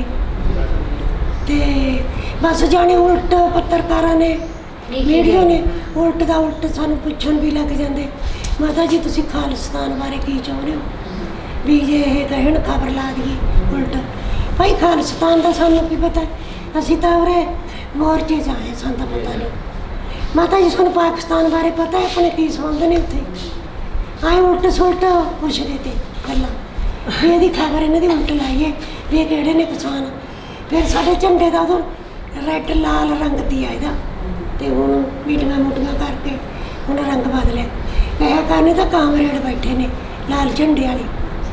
ਤੇ ਬਸ ਜਾਣੇ ਉਲਟ ਪੱਤਰਕਾਰਾਂ ਨੇ ਮੀਡੀਆ ਨੇ ਉਲਟ ਦਾ ਉਲਟ ਸਾਨੂੰ ਪੁੱਛਣ ਵੀ ਲੱਗ ਜਾਂਦੇ, ਮਾਤਾ ਜੀ ਤੁਸੀਂ ਖਾਲਿਸਤਾਨ ਬਾਰੇ ਕੀ ਚਾਹੁੰਦੇ ਹੋ, ਵੀ ਜੇ ਇਹ ਕਹਿਣ ਖਬਰ ਲਾ ਦਈਏ ਉਲਟ। ਭਾਈ ਖਾਲਿਸਤਾਨ ਦਾ ਸਾਨੂੰ ਕੀ ਪਤਾ, ਅਸੀਂ ਤਾਂ ਉਰੇ ਮੋਰਚੇ 'ਚ ਆਏ, ਸਾਨੂੰ ਤਾਂ ਪਤਾ ਨਹੀਂ। ਮਾਤਾ ਜੀ ਸਾਨੂੰ ਪਾਕਿਸਤਾਨ ਬਾਰੇ ਪਤਾ ਹੈ, ਆਪਣੇ ਕੀ ਸੰਬੰਧ ਨੇ ਉੱਥੇ, ਆਏ ਉਲਟ ਸੁਲਟ ਪੁੱਛਦੇ ਤੇ ਗੱਲਾਂ ਵੀ ਇਹਦੀ ਖਬਰ ਇਹਨਾਂ ਦੀ ਉਲਟ ਲਾਈਏ ਵੀ ਇਹ ਕਿਹੜੇ ਨੇ ਕਿਸਾਨ। ਫਿਰ ਸਾਡੇ ਝੰਡੇ ਦਾ ਉਦੋਂ ਰੈੱਡ ਲਾਲ ਰੰਗ ਦੀ ਆ ਇਹਦਾ, ਤੇ ਹੁਣ ਮੀਟੀਆਂ ਮੂਟੀਆਂ ਕਰਕੇ ਹੁਣ ਰੰਗ ਬਦਲਿਆ। ਇਹ ਕਰਨੇ ਤਾਂ ਕਾਮਰੇਡ ਬੈਠੇ ਨੇ ਲਾਲ ਝੰਡੇ ਵਾਲੇ,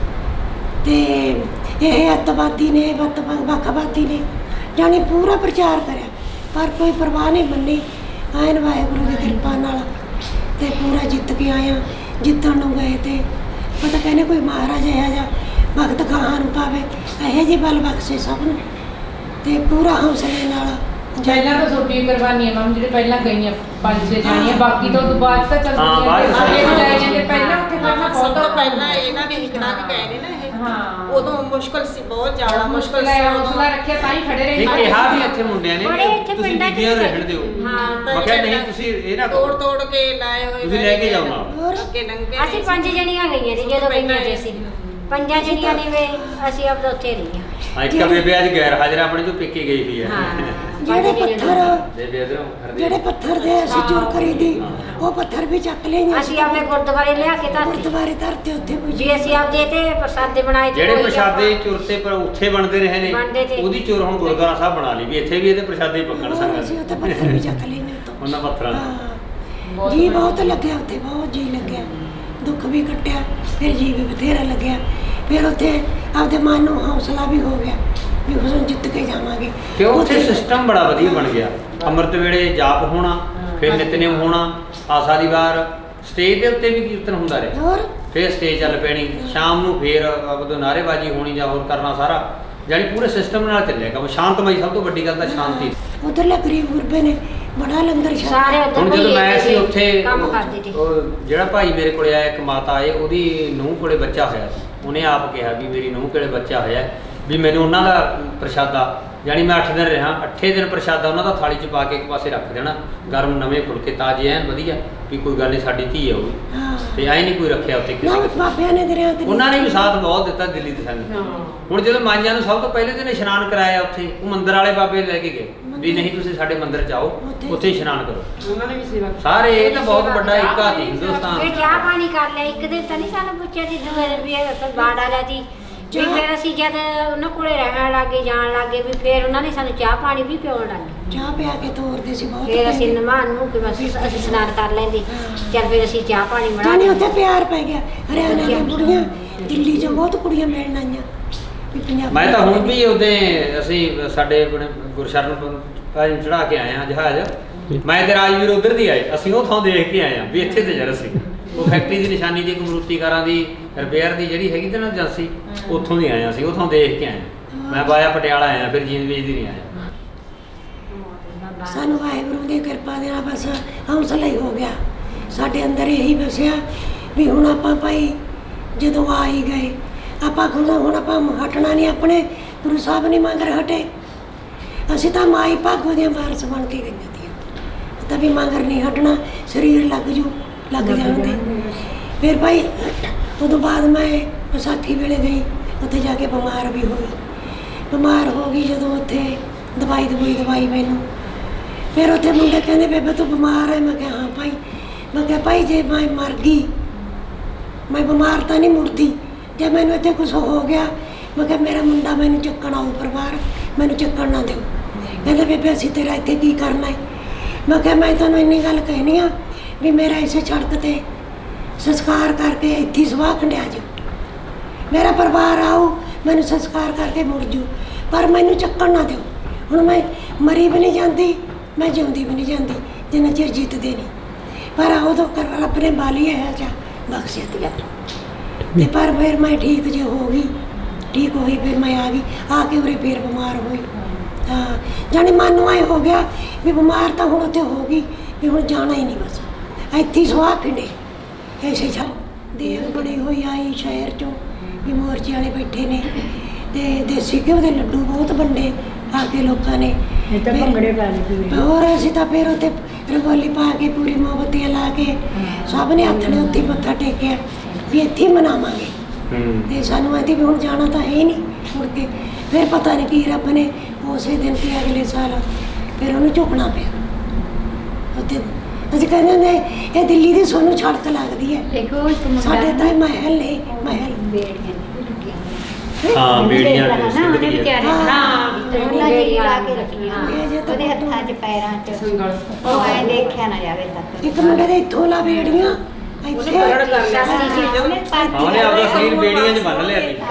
ਤੇ ਇਹ ਅੱਤਵਾਦੀ ਨੇ ਵੱਖਵਾਦੀ ਨੇ, ਜਾਣੀ ਪੂਰਾ ਪ੍ਰਚਾਰ ਕਰਿਆ ਪਰ ਕੋਈ ਪਰਵਾਹ ਨਹੀਂ ਮੰਨੀ। ਐਨ ਵਾਹਿਗੁਰੂ ਦੀ ਕਿਰਪਾ ਨਾਲ ਤੇ ਪੂਰਾ ਜਿੱਤ ਕੇ ਆਇਆ। ਜਿੱਤਣ ਨੂੰ ਗਏ ਤੇ ਪਤਾ ਕਹਿੰਦੇ ਕੋਈ ਮਹਾਰਾਜ ਇਹੋ ਜਿਹਾ ਵਕਤ ਖਾਂ ਨੂੰ ਪਾਵੇ, ਇਹੋ ਜਿਹੀ ਬਲ ਬਖਸ਼ੇ ਸਭ ਨੂੰ, ਤੇ ਪੂਰਾ ਹੌਸਲੇ ਨਾਲ। ਪਹਿਲਾਂ ਤਾਂ ਛੋਟੀ ਕੁਰਬਾਨੀਆਂ ਮੈਮ ਜਿਹੜੇ ਪਹਿਲਾਂ ਗਈਆਂ 5-6 ਜਾਣੀਆਂ, ਬਾਕੀ ਤੋਂ ਬਾਅਦ ਤਾਂ ਚੱਲਦੀਆਂ ਜਾਂਦੇ। ਪਹਿਲਾਂ ਉੱਥੇ ਕਰਨਾ ਬਹੁਤ ਪਹਿਲਾਂ ਇਹਨਾਂ ਦੀ ਇਕੜਾ ਵੀ ਗਏ ਨੇ ਨਾ ਇਹ, ਉਦੋਂ ਮੁਸ਼ਕਲ ਸੀ, ਬਹੁਤ ਜ਼ਿਆਦਾ ਮੁਸ਼ਕਲ ਸੀ। ਹੌਸਲਾ ਰੱਖਿਆ ਤਾਂ ਹੀ ਖੜੇ ਰਹੇ। ਨਹੀਂ ਕਿਹਾ ਵੀ ਇੱਥੇ ਮੁੰਡਿਆਂ ਨੇ ਤੁਸੀਂ ਬੀਬੀਆਂ ਰਹਿਣ ਦਿਓ, ਮੈਂ ਕਿਹਾ ਨਹੀਂ ਤੁਸੀਂ ਇਹ ਨਾ ਤੋੜ ਕੇ ਲਾਏ ਹੋਏ ਤੁਸੀਂ ਲੈ ਕੇ ਜਾਓ ਨਾਲ। ਅੱਗੇ ਲੰਘੇ ਅਸੀਂ 5 ਜਣੀਆਂ ਗਈਆਂ ਸੀ ਜਦੋਂ ਗਈਆਂ ਸੀ ਅਸੀਂ 5 ਜਣੀਆਂ ਨੇ ਵੇ ਅਸੀਂ ਆਪਦਾ ਉੱਥੇ ਰਹੀਆਂ। ਇੱਕ ਬੇਬੇ ਅੱਜ ਗੈਰ ਹਾਜ਼ਰ ਆਪਣੇ ਤੋਂ ਪਿੱਕੀ ਗਈ ਹੋਈ ਹੈ। ਜਿਹੜੇ ਪੱਥਰ ਦੇ ਅਸੀਂ ਚੋਰ ਕਰੀ ਦੀ, ਉਹ ਪੱਥਰ ਵੀ ਚੱਕ ਲਏ। ਅਸੀਂ ਆਪਣੇ ਗੁਰਦੁਆਰੇ ਲਿਆ ਕੇ ਗੁਰਦੁਆਰੇ ਧਰਤੇ ਉੱਥੇ ਜੀ, ਅਸੀਂ ਆਪਦੇ ਤੇ ਪ੍ਰਸਾਦੇ ਬਣਾਏ ਤੇ ਜਿਹੜੇ ਪ੍ਰਸ਼ਾਦੇ ਚੁਰਤੇ ਪਰ ਉੱਥੇ ਬਣਦੇ ਰਹੇ ਨੇ, ਉਹਦੀ ਚੋਰ ਹੁਣ ਗੁਰਦੁਆਰਾ ਸਾਹਿਬ ਬਣਾ ਲਈ ਵੀ ਇੱਥੇ ਵੀ ਇਹਦੇ ਪ੍ਰਸ਼ਾਦੇ ਪੱਕਣ ਸੰਗਤ। ਅਸੀਂ ਉੱਥੇ ਪੱਥਰ ਵੀ ਚੱਕ ਲਏ ਨੇ ਉਹਨਾਂ ਪੱਥਰਾਂ ਜੀ ਬਹੁਤ ਲੱਗਿਆ ਉੱਥੇ, ਬਹੁਤ ਜੀ ਲੱਗਿਆ, ਦੁੱਖ ਵੀ ਕੱਟਿਆ, ਫਿਰ ਜੀ ਵੀ ਬਥੇਰਾ ਲੱਗਿਆ। ਫਿਰ ਉੱਥੇ ਆਪਦੇ ਮਨ ਨੂੰ ਹੌਸਲਾ ਵੀ ਹੋ ਗਿਆ ਵੀ ਉਸ ਨੂੰ ਜਿੱਤ ਕੇ ਜਾਵਾਂਗੇ। ਕਿਉਂ ਉੱਥੇ ਸਿਸਟਮ ਬੜਾ ਵਧੀਆ ਬਣ ਗਿਆ। ਅੰਮ੍ਰਿਤ ਵੇਲੇ ਜਾਪ ਹੋਣਾ, ਫਿਰ ਨਿਤਨੇਮ ਹੋਣਾ, ਆਸਾ ਦੀ ਵਾਰ, ਸਟੇਜ ਦੇ ਉੱਤੇ ਵੀ ਕੀਰਤਨ ਹੁੰਦਾ ਰਿਹਾ, ਫਿਰ ਸਟੇਜ ਚੱਲ ਪੈਣੀ, ਸ਼ਾਮ ਨੂੰ ਫਿਰ ਉਦੋਂ ਨਾਅਰੇਬਾਜ਼ੀ ਹੋਣੀ ਜਾਂ ਹੋਰ ਕਰਨਾ, ਸਾਰਾ ਜਾਨੀ ਪੂਰੇ ਸਿਸਟਮ ਨਾਲ ਚੱਲਿਆ ਕੰਮ। ਸ਼ਾਂਤਮਈ, ਸਭ ਤੋਂ ਵੱਡੀ ਗੱਲ ਤਾਂ ਸ਼ਾਂਤੀ। ਉਧਰਲੇ ਗਰੀਬ ਗੁਰਬੇ ਨੇ ਬੜਾ ਲੰਗਰ ਸਾਰੇ ਹੁਣ ਜਦੋਂ ਮੈਂ ਸੀ ਉੱਥੇ, ਕੰਮ ਕਰਦੇ ਸੀ। ਜਿਹੜਾ ਭਾਈ ਮੇਰੇ ਕੋਲੇ ਆਇਆ, ਇੱਕ ਮਾਤਾ ਆਏ, ਉਹਦੀ ਨੂੰਹ ਕੋਲੇ ਬੱਚਾ ਹੋਇਆ, ਉਹਨੇ ਆਪ ਕਿਹਾ ਵੀ ਮੇਰੀ ਨੂੰਹ ਕੋਲੇ ਬੱਚਾ ਹੋਇਆ, ਵੀ ਮੈਨੂੰ ਉਹਨਾਂ ਦਾ ਪ੍ਰਸ਼ਾਦਾ ਜਾਣੀ ਮੈਂ 8 ਦਿਨ ਰਿਹਾ, 8 ਦਿਨ ਪ੍ਰਸ਼ਾਦਾ ਉਹਨਾਂ ਦਾ ਥਾਲੀ 'ਚ ਪਾ ਕੇ ਇੱਕ ਪਾਸੇ ਰੱਖ ਦੇਣਾ, ਗਰਮ ਨਵੇਂ ਫੁਲਕੇ ਤਾਜ਼ੇ ਐਨ ਵਧੀਆ, ਵੀ ਕੋਈ ਗੱਲ ਨਹੀਂ ਸਾਡੀ ਧੀ ਆ ਉਹ। ਹਾਂ ਤੇ ਐ ਨਹੀਂ ਕੋਈ ਰੱਖਿਆ ਉੱਥੇ ਕਿਸੇ ਨੇ। ਬਾਬਿਆਂ ਨੇ ਦਰਿਆ ਤੇ ਉਹਨਾਂ ਨੇ ਵੀ ਸਾਥ ਬਹੁਤ ਦਿੱਤਾ ਦਿੱਲੀ ਤੇ ਸਾਨੂੰ। ਹੁਣ ਜਦੋਂ ਮਾਈਆਂ ਨੂੰ ਸਭ ਤੋਂ ਪਹਿਲੇ ਦਿਨ ਇਸ਼ਨਾਨ ਕਰਾਇਆ ਉੱਥੇ, ਉਹ ਮੰਦਿਰ ਵਾਲੇ ਬਾਬੇ ਲੈ ਕੇ ਗਏ ਵੀ ਨਹੀਂ ਤੁਸੀਂ ਸਾਡੇ ਮੰਦਿਰ 'ਚ ਆਓ, ਉੱਥੇ ਇਸ਼ਨਾਨ ਕਰੋ। ਉਹਨਾਂ ਨੇ ਵੀ ਸੇਵਾ ਸਾਰੇ ਇਹ ਤਾਂ ਬਹੁਤ ਵੱਡਾ ਏਕਾ ਸੀ ਹਿੰਦੁਸਤਾਨ। ਫਿਰ ਚਾਹ ਪਾਣੀ ਕਰ ਲਿਆ, ਇੱਕ ਦਿਨ ਤਾਂ ਨਹੀਂ ਸਾਨੂੰ ਪੁੱਛਿਆ ਸੀ ਦੂਏ ਦਿਨ ਵੀ ਬਾੜ ਆ ਲਿਆ ਸੀ ਵੀ ਫਿਰ ਅਸੀਂ ਜਦ ਉਹਨਾਂ ਕੋਲੇ ਰਹਿਣ ਲੱਗੇ ਜਾਣ ਲੱਗੇ ਵੀ ਫਿਰ ਉਹਨਾਂ ਨੇ ਸਾਨੂੰ ਚਾਹ ਪਾਣੀ ਵੀ ਪਿਉਣ ਲੱਗੇ। ਚਾਹ ਪਿਆ ਕੇ ਤੋਰਦੇ ਸੀ ਬਹੁਤ। ਫਿਰ ਅਸੀਂ ਨਮਾਨ ਨੂੰ ਕਿ ਬਸ ਅਸੀਂ ਇਸ਼ਨਾਨ ਕਰ ਲੈਂਦੇ, ਚੱਲ ਫਿਰ ਅਸੀਂ ਚਾਹ ਪਾਣੀ ਬਣਾ ਜਾਣੀ ਲੈਂਦੇ। ਉੱਥੇ ਪਿਆਰ ਪੈ ਗਿਆ, ਹਰਿਆਣਾ ਦੀਆਂ ਕੁੜੀਆਂ, ਦਿੱਲੀ ਚੋਂ ਬਹੁਤ ਕੁੜੀਆਂ ਮਿਲਣ ਆਈਆਂ ਵੀ ਪੰਜਾਬ। ਮੈਂ ਤਾਂ ਹੁਣ ਵੀ ਉਹਦੇ ਅਸੀਂ ਸਾਡੇ ਆਪਣੇ ਗੁਰਸ਼ਰਨ ਭਾਜੀ ਚੜਾ ਕੇ ਆਏ ਹਾਂ ਜਹਾਜ਼। ਮੈਂ ਤੇ ਰਾਜਵੀਰ ਉਧਰ ਦੀ ਆਏ, ਅਸੀਂ ਉਹ ਥਾਂ ਦੇਖ ਕੇ ਆਏ ਹਾਂ ਵੀ ਇੱਥੇ ਤੇ ਜਰ ਅਸੀਂ ਉਹ ਫੈਕਟਰੀ ਦੀ ਨਿਸ਼ਾਨੀ ਦੀ ਮਰੂਤੀਕਾਰਾਂ ਦੀ ਰਿਪੇਅਰ ਦੀ ਜਿਹੜੀ ਹੈਗੀ ਤੇ ਨਾ ਏਜੰਸੀ, ਉੱਥੋਂ ਦੀ ਆਏ ਅਸੀਂ, ਉਹ ਥਾਂ ਦੇਖ ਕੇ ਆਏ। ਮੈਂ ਬਾਇਆ ਪਟਿਆਲਾ ਆਇਆ, ਫਿਰ ਜੀਂਦ ਵੇਚ ਦੀ ਨਹੀਂ ਆਇਆ। ਸਾਨੂੰ ਵਾਹਿਗੁਰੂ ਦੀ ਕਿਰਪਾ ਦੇ ਨਾਲ ਬਸ ਹੌਸਲਾ ਹੀ ਹੋ ਗਿਆ, ਸਾਡੇ ਅੰਦਰ ਇਹੀ ਵਸਿਆ ਵੀ ਹੁਣ ਆਪਾਂ ਭਾਈ ਜਦੋਂ ਆ ਹੀ ਗਏ ਆਪਾਂ ਹੁਣ ਆਪਾਂ ਹਟਣਾ ਨਹੀਂ, ਆਪਣੇ ਗੁਰੂ ਸਾਹਿਬ ਨਹੀਂ ਮਗਰ ਹਟੇ। ਅਸੀਂ ਤਾਂ ਮਾਈ ਭਾਗੋ ਦੀਆਂ ਵਾਰਸ ਬਣ ਕੇ ਗਈਆਂ ਤੀਆਂ, ਤਾਂ ਵੀ ਮਗਰ ਨਹੀਂ ਹਟਣਾ, ਸਰੀਰ ਲੱਗ ਜਾਣਗੇ। ਫਿਰ ਭਾਈ ਉਦੋਂ ਬਾਅਦ ਮੈਂ ਵਿਸਾਖੀ ਵੇਲੇ ਗਈ, ਉੱਥੇ ਜਾ ਕੇ ਬਿਮਾਰ ਵੀ ਹੋਈ, ਬਿਮਾਰ ਹੋ ਗਈ ਜਦੋਂ ਉੱਥੇ ਦਵਾਈ ਮੈਨੂੰ। ਫਿਰ ਉੱਥੇ ਮੁੰਡੇ ਕਹਿੰਦੇ ਬੇਬੇ ਤੂੰ ਬਿਮਾਰ ਹੈ? ਮੈਂ ਕਿਹਾ ਹਾਂ ਭਾਈ। ਮੈਂ ਕਿਹਾ ਭਾਈ ਜੇ ਮੈਂ ਮਰ ਗਈ, ਮੈਂ ਬਿਮਾਰ ਤਾਂ ਨਹੀਂ ਮੁੜਦੀ, ਜੇ ਮੈਨੂੰ ਇੱਥੇ ਕੁਛ ਹੋ ਗਿਆ, ਮੈਂ ਕਿਹਾ ਮੇਰਾ ਮੁੰਡਾ ਮੈਨੂੰ ਚੱਕਣ ਆਊ, ਪਰਿਵਾਰ ਮੈਨੂੰ ਚੱਕਣ ਨਾ ਦਿਓ। ਕਹਿੰਦੇ ਬੇਬੇ ਅਸੀਂ ਤੇਰਾ ਇੱਥੇ ਕੀ ਕਰਨਾ ਹੈ? ਮੈਂ ਕਿਹਾ ਮੈਂ ਤੁਹਾਨੂੰ ਇੰਨੀ ਗੱਲ ਕਹਿਣੀ ਆ ਵੀ ਮੇਰਾ ਇਸੇ ਸੜਕ ਤੇ ਸੰਸਕਾਰ ਕਰਕੇ ਇੱਥੇ ਸਵਾਹ ਖੰਡਿਆ ਜਾਓ, ਮੇਰਾ ਪਰਿਵਾਰ ਆਊ ਮੈਨੂੰ ਸੰਸਕਾਰ ਕਰਕੇ ਮੁੜ ਜੂ, ਪਰ ਮੈਨੂੰ ਚੱਕਣ ਨਾ ਦਿਓ। ਹੁਣ ਮੈਂ ਮਰੀ ਵੀ ਨਹੀਂ ਜਾਂਦੀ, ਮੈਂ ਜਿਉਂਦੀ ਵੀ ਨਹੀਂ ਜਾਂਦੀ ਜਿੰਨਾ ਚਿਰ ਜਿੱਤਦੇ ਨਹੀਂ, ਪਰ ਉਦੋਂ ਰੱਬ ਨੇ ਬਾਲੀ ਹੈ ਜਾਂ ਬਖਸ਼ਿਆ ਦਿਆ। ਤੇ ਪਰ ਫਿਰ ਮੈਂ ਠੀਕ ਜੇ ਹੋ ਗਈ, ਠੀਕ ਹੋਈ, ਫਿਰ ਮੈਂ ਆ ਗਈ, ਆ ਕੇ ਉਰੇ ਫਿਰ ਬਿਮਾਰ ਹੋਈ। ਹਾਂ ਜਾਣੀ ਮਨ ਨੂੰ ਆਏ ਹੋ ਗਿਆ ਵੀ ਬਿਮਾਰ ਤਾਂ ਹੁਣ ਉੱਥੇ ਹੋ ਗਈ ਵੀ ਹੁਣ ਜਾਣਾ ਹੀ ਨਹੀਂ, ਬਸ ਇੱਥੇ ਸੁਆਹ ਖੰਡੇ ਐਸੇ ਛੱਡ। ਦੇਗ ਬਣੀ ਹੋਈ ਆਈ ਸ਼ਹਿਰ 'ਚੋਂ ਵੀ ਮੋਰਚੇ ਵਾਲੇ ਬੈਠੇ ਨੇ, ਤੇ ਦੇਸੀ ਘਿਓ ਦੇ ਲੱਡੂ ਬਹੁਤ ਵੰਡੇ ਆ ਕੇ ਲੋਕਾਂ ਨੇ। ਹੋਰ ਅਸੀਂ ਤਾਂ ਫਿਰ ਉੱਥੇ ਰੰਗੋਲੀ ਪਾ ਕੇ ਪੂਰੀ ਮੋਮਬੱਤੀਆਂ ਲਾ ਕੇ ਸਭ ਨੇ ਹੱਥ ਨੇ ਉੱਥੇ ਮੱਥਾ ਟੇਕਿਆ ਵੀ ਇੱਥੇ ਮਨਾਵਾਂਗੇ। ਤੇ ਸਾਨੂੰ ਐਂ ਵੀ ਹੁਣ ਜਾਣਾ ਤਾਂ ਹੈ ਨਹੀਂ ਮੁੜ ਕੇ। ਫਿਰ ਪਤਾ ਨਹੀਂ ਕੀ ਰੱਬ ਨੇ ਉਸੇ ਦਿਨ ਤੇ ਅਗਲੇ ਸਾਲ ਫਿਰ ਉਹਨੂੰ ਝੁਕਣਾ ਪਿਆ ਉੱਥੇ। ਅਸੀਂ ਕਹਿੰਦੇ ਹੁੰਦੇ ਇਹ ਦਿੱਲੀ ਦੀ ਸੋਨੂੰ ਸੜਕ ਲੱਗਦੀ ਹੈ, ਸਾਡੇ ਤਾਂ ਇਹ ਮਹਿਲ ਨੇ, ਮਹਿਲ ਹਾਂ ਬੇੜੀਆਂ ਉਹਨੇ ਵਿਚਾਰੇ ਹਾਂ, ਉਹਨਾਂ ਨੇ ਲਾ ਕੇ ਰੱਖੀਆਂ ਇਹ ਜੇ ਤਾਂ ਉਹਦੇ ਹੱਥਾਂ 'ਚ ਪੈਰਾਂ 'ਚ, ਉਹ ਐ ਦੇਖਿਆ ਨਾ ਜਾਵੇ ਤੱਕ। ਇੱਕ ਮੁੰਡੇ ਦੇ ਇੱਥੋਂ ਲਾ ਬੇੜੀਆਂ ਇੱਥੇ ਉਹਨੇ ਆਪਦਾ ਸਰੀਰ ਬੇੜੀਆਂ 'ਚ ਬੰਨ ਲਿਆ ਸੀ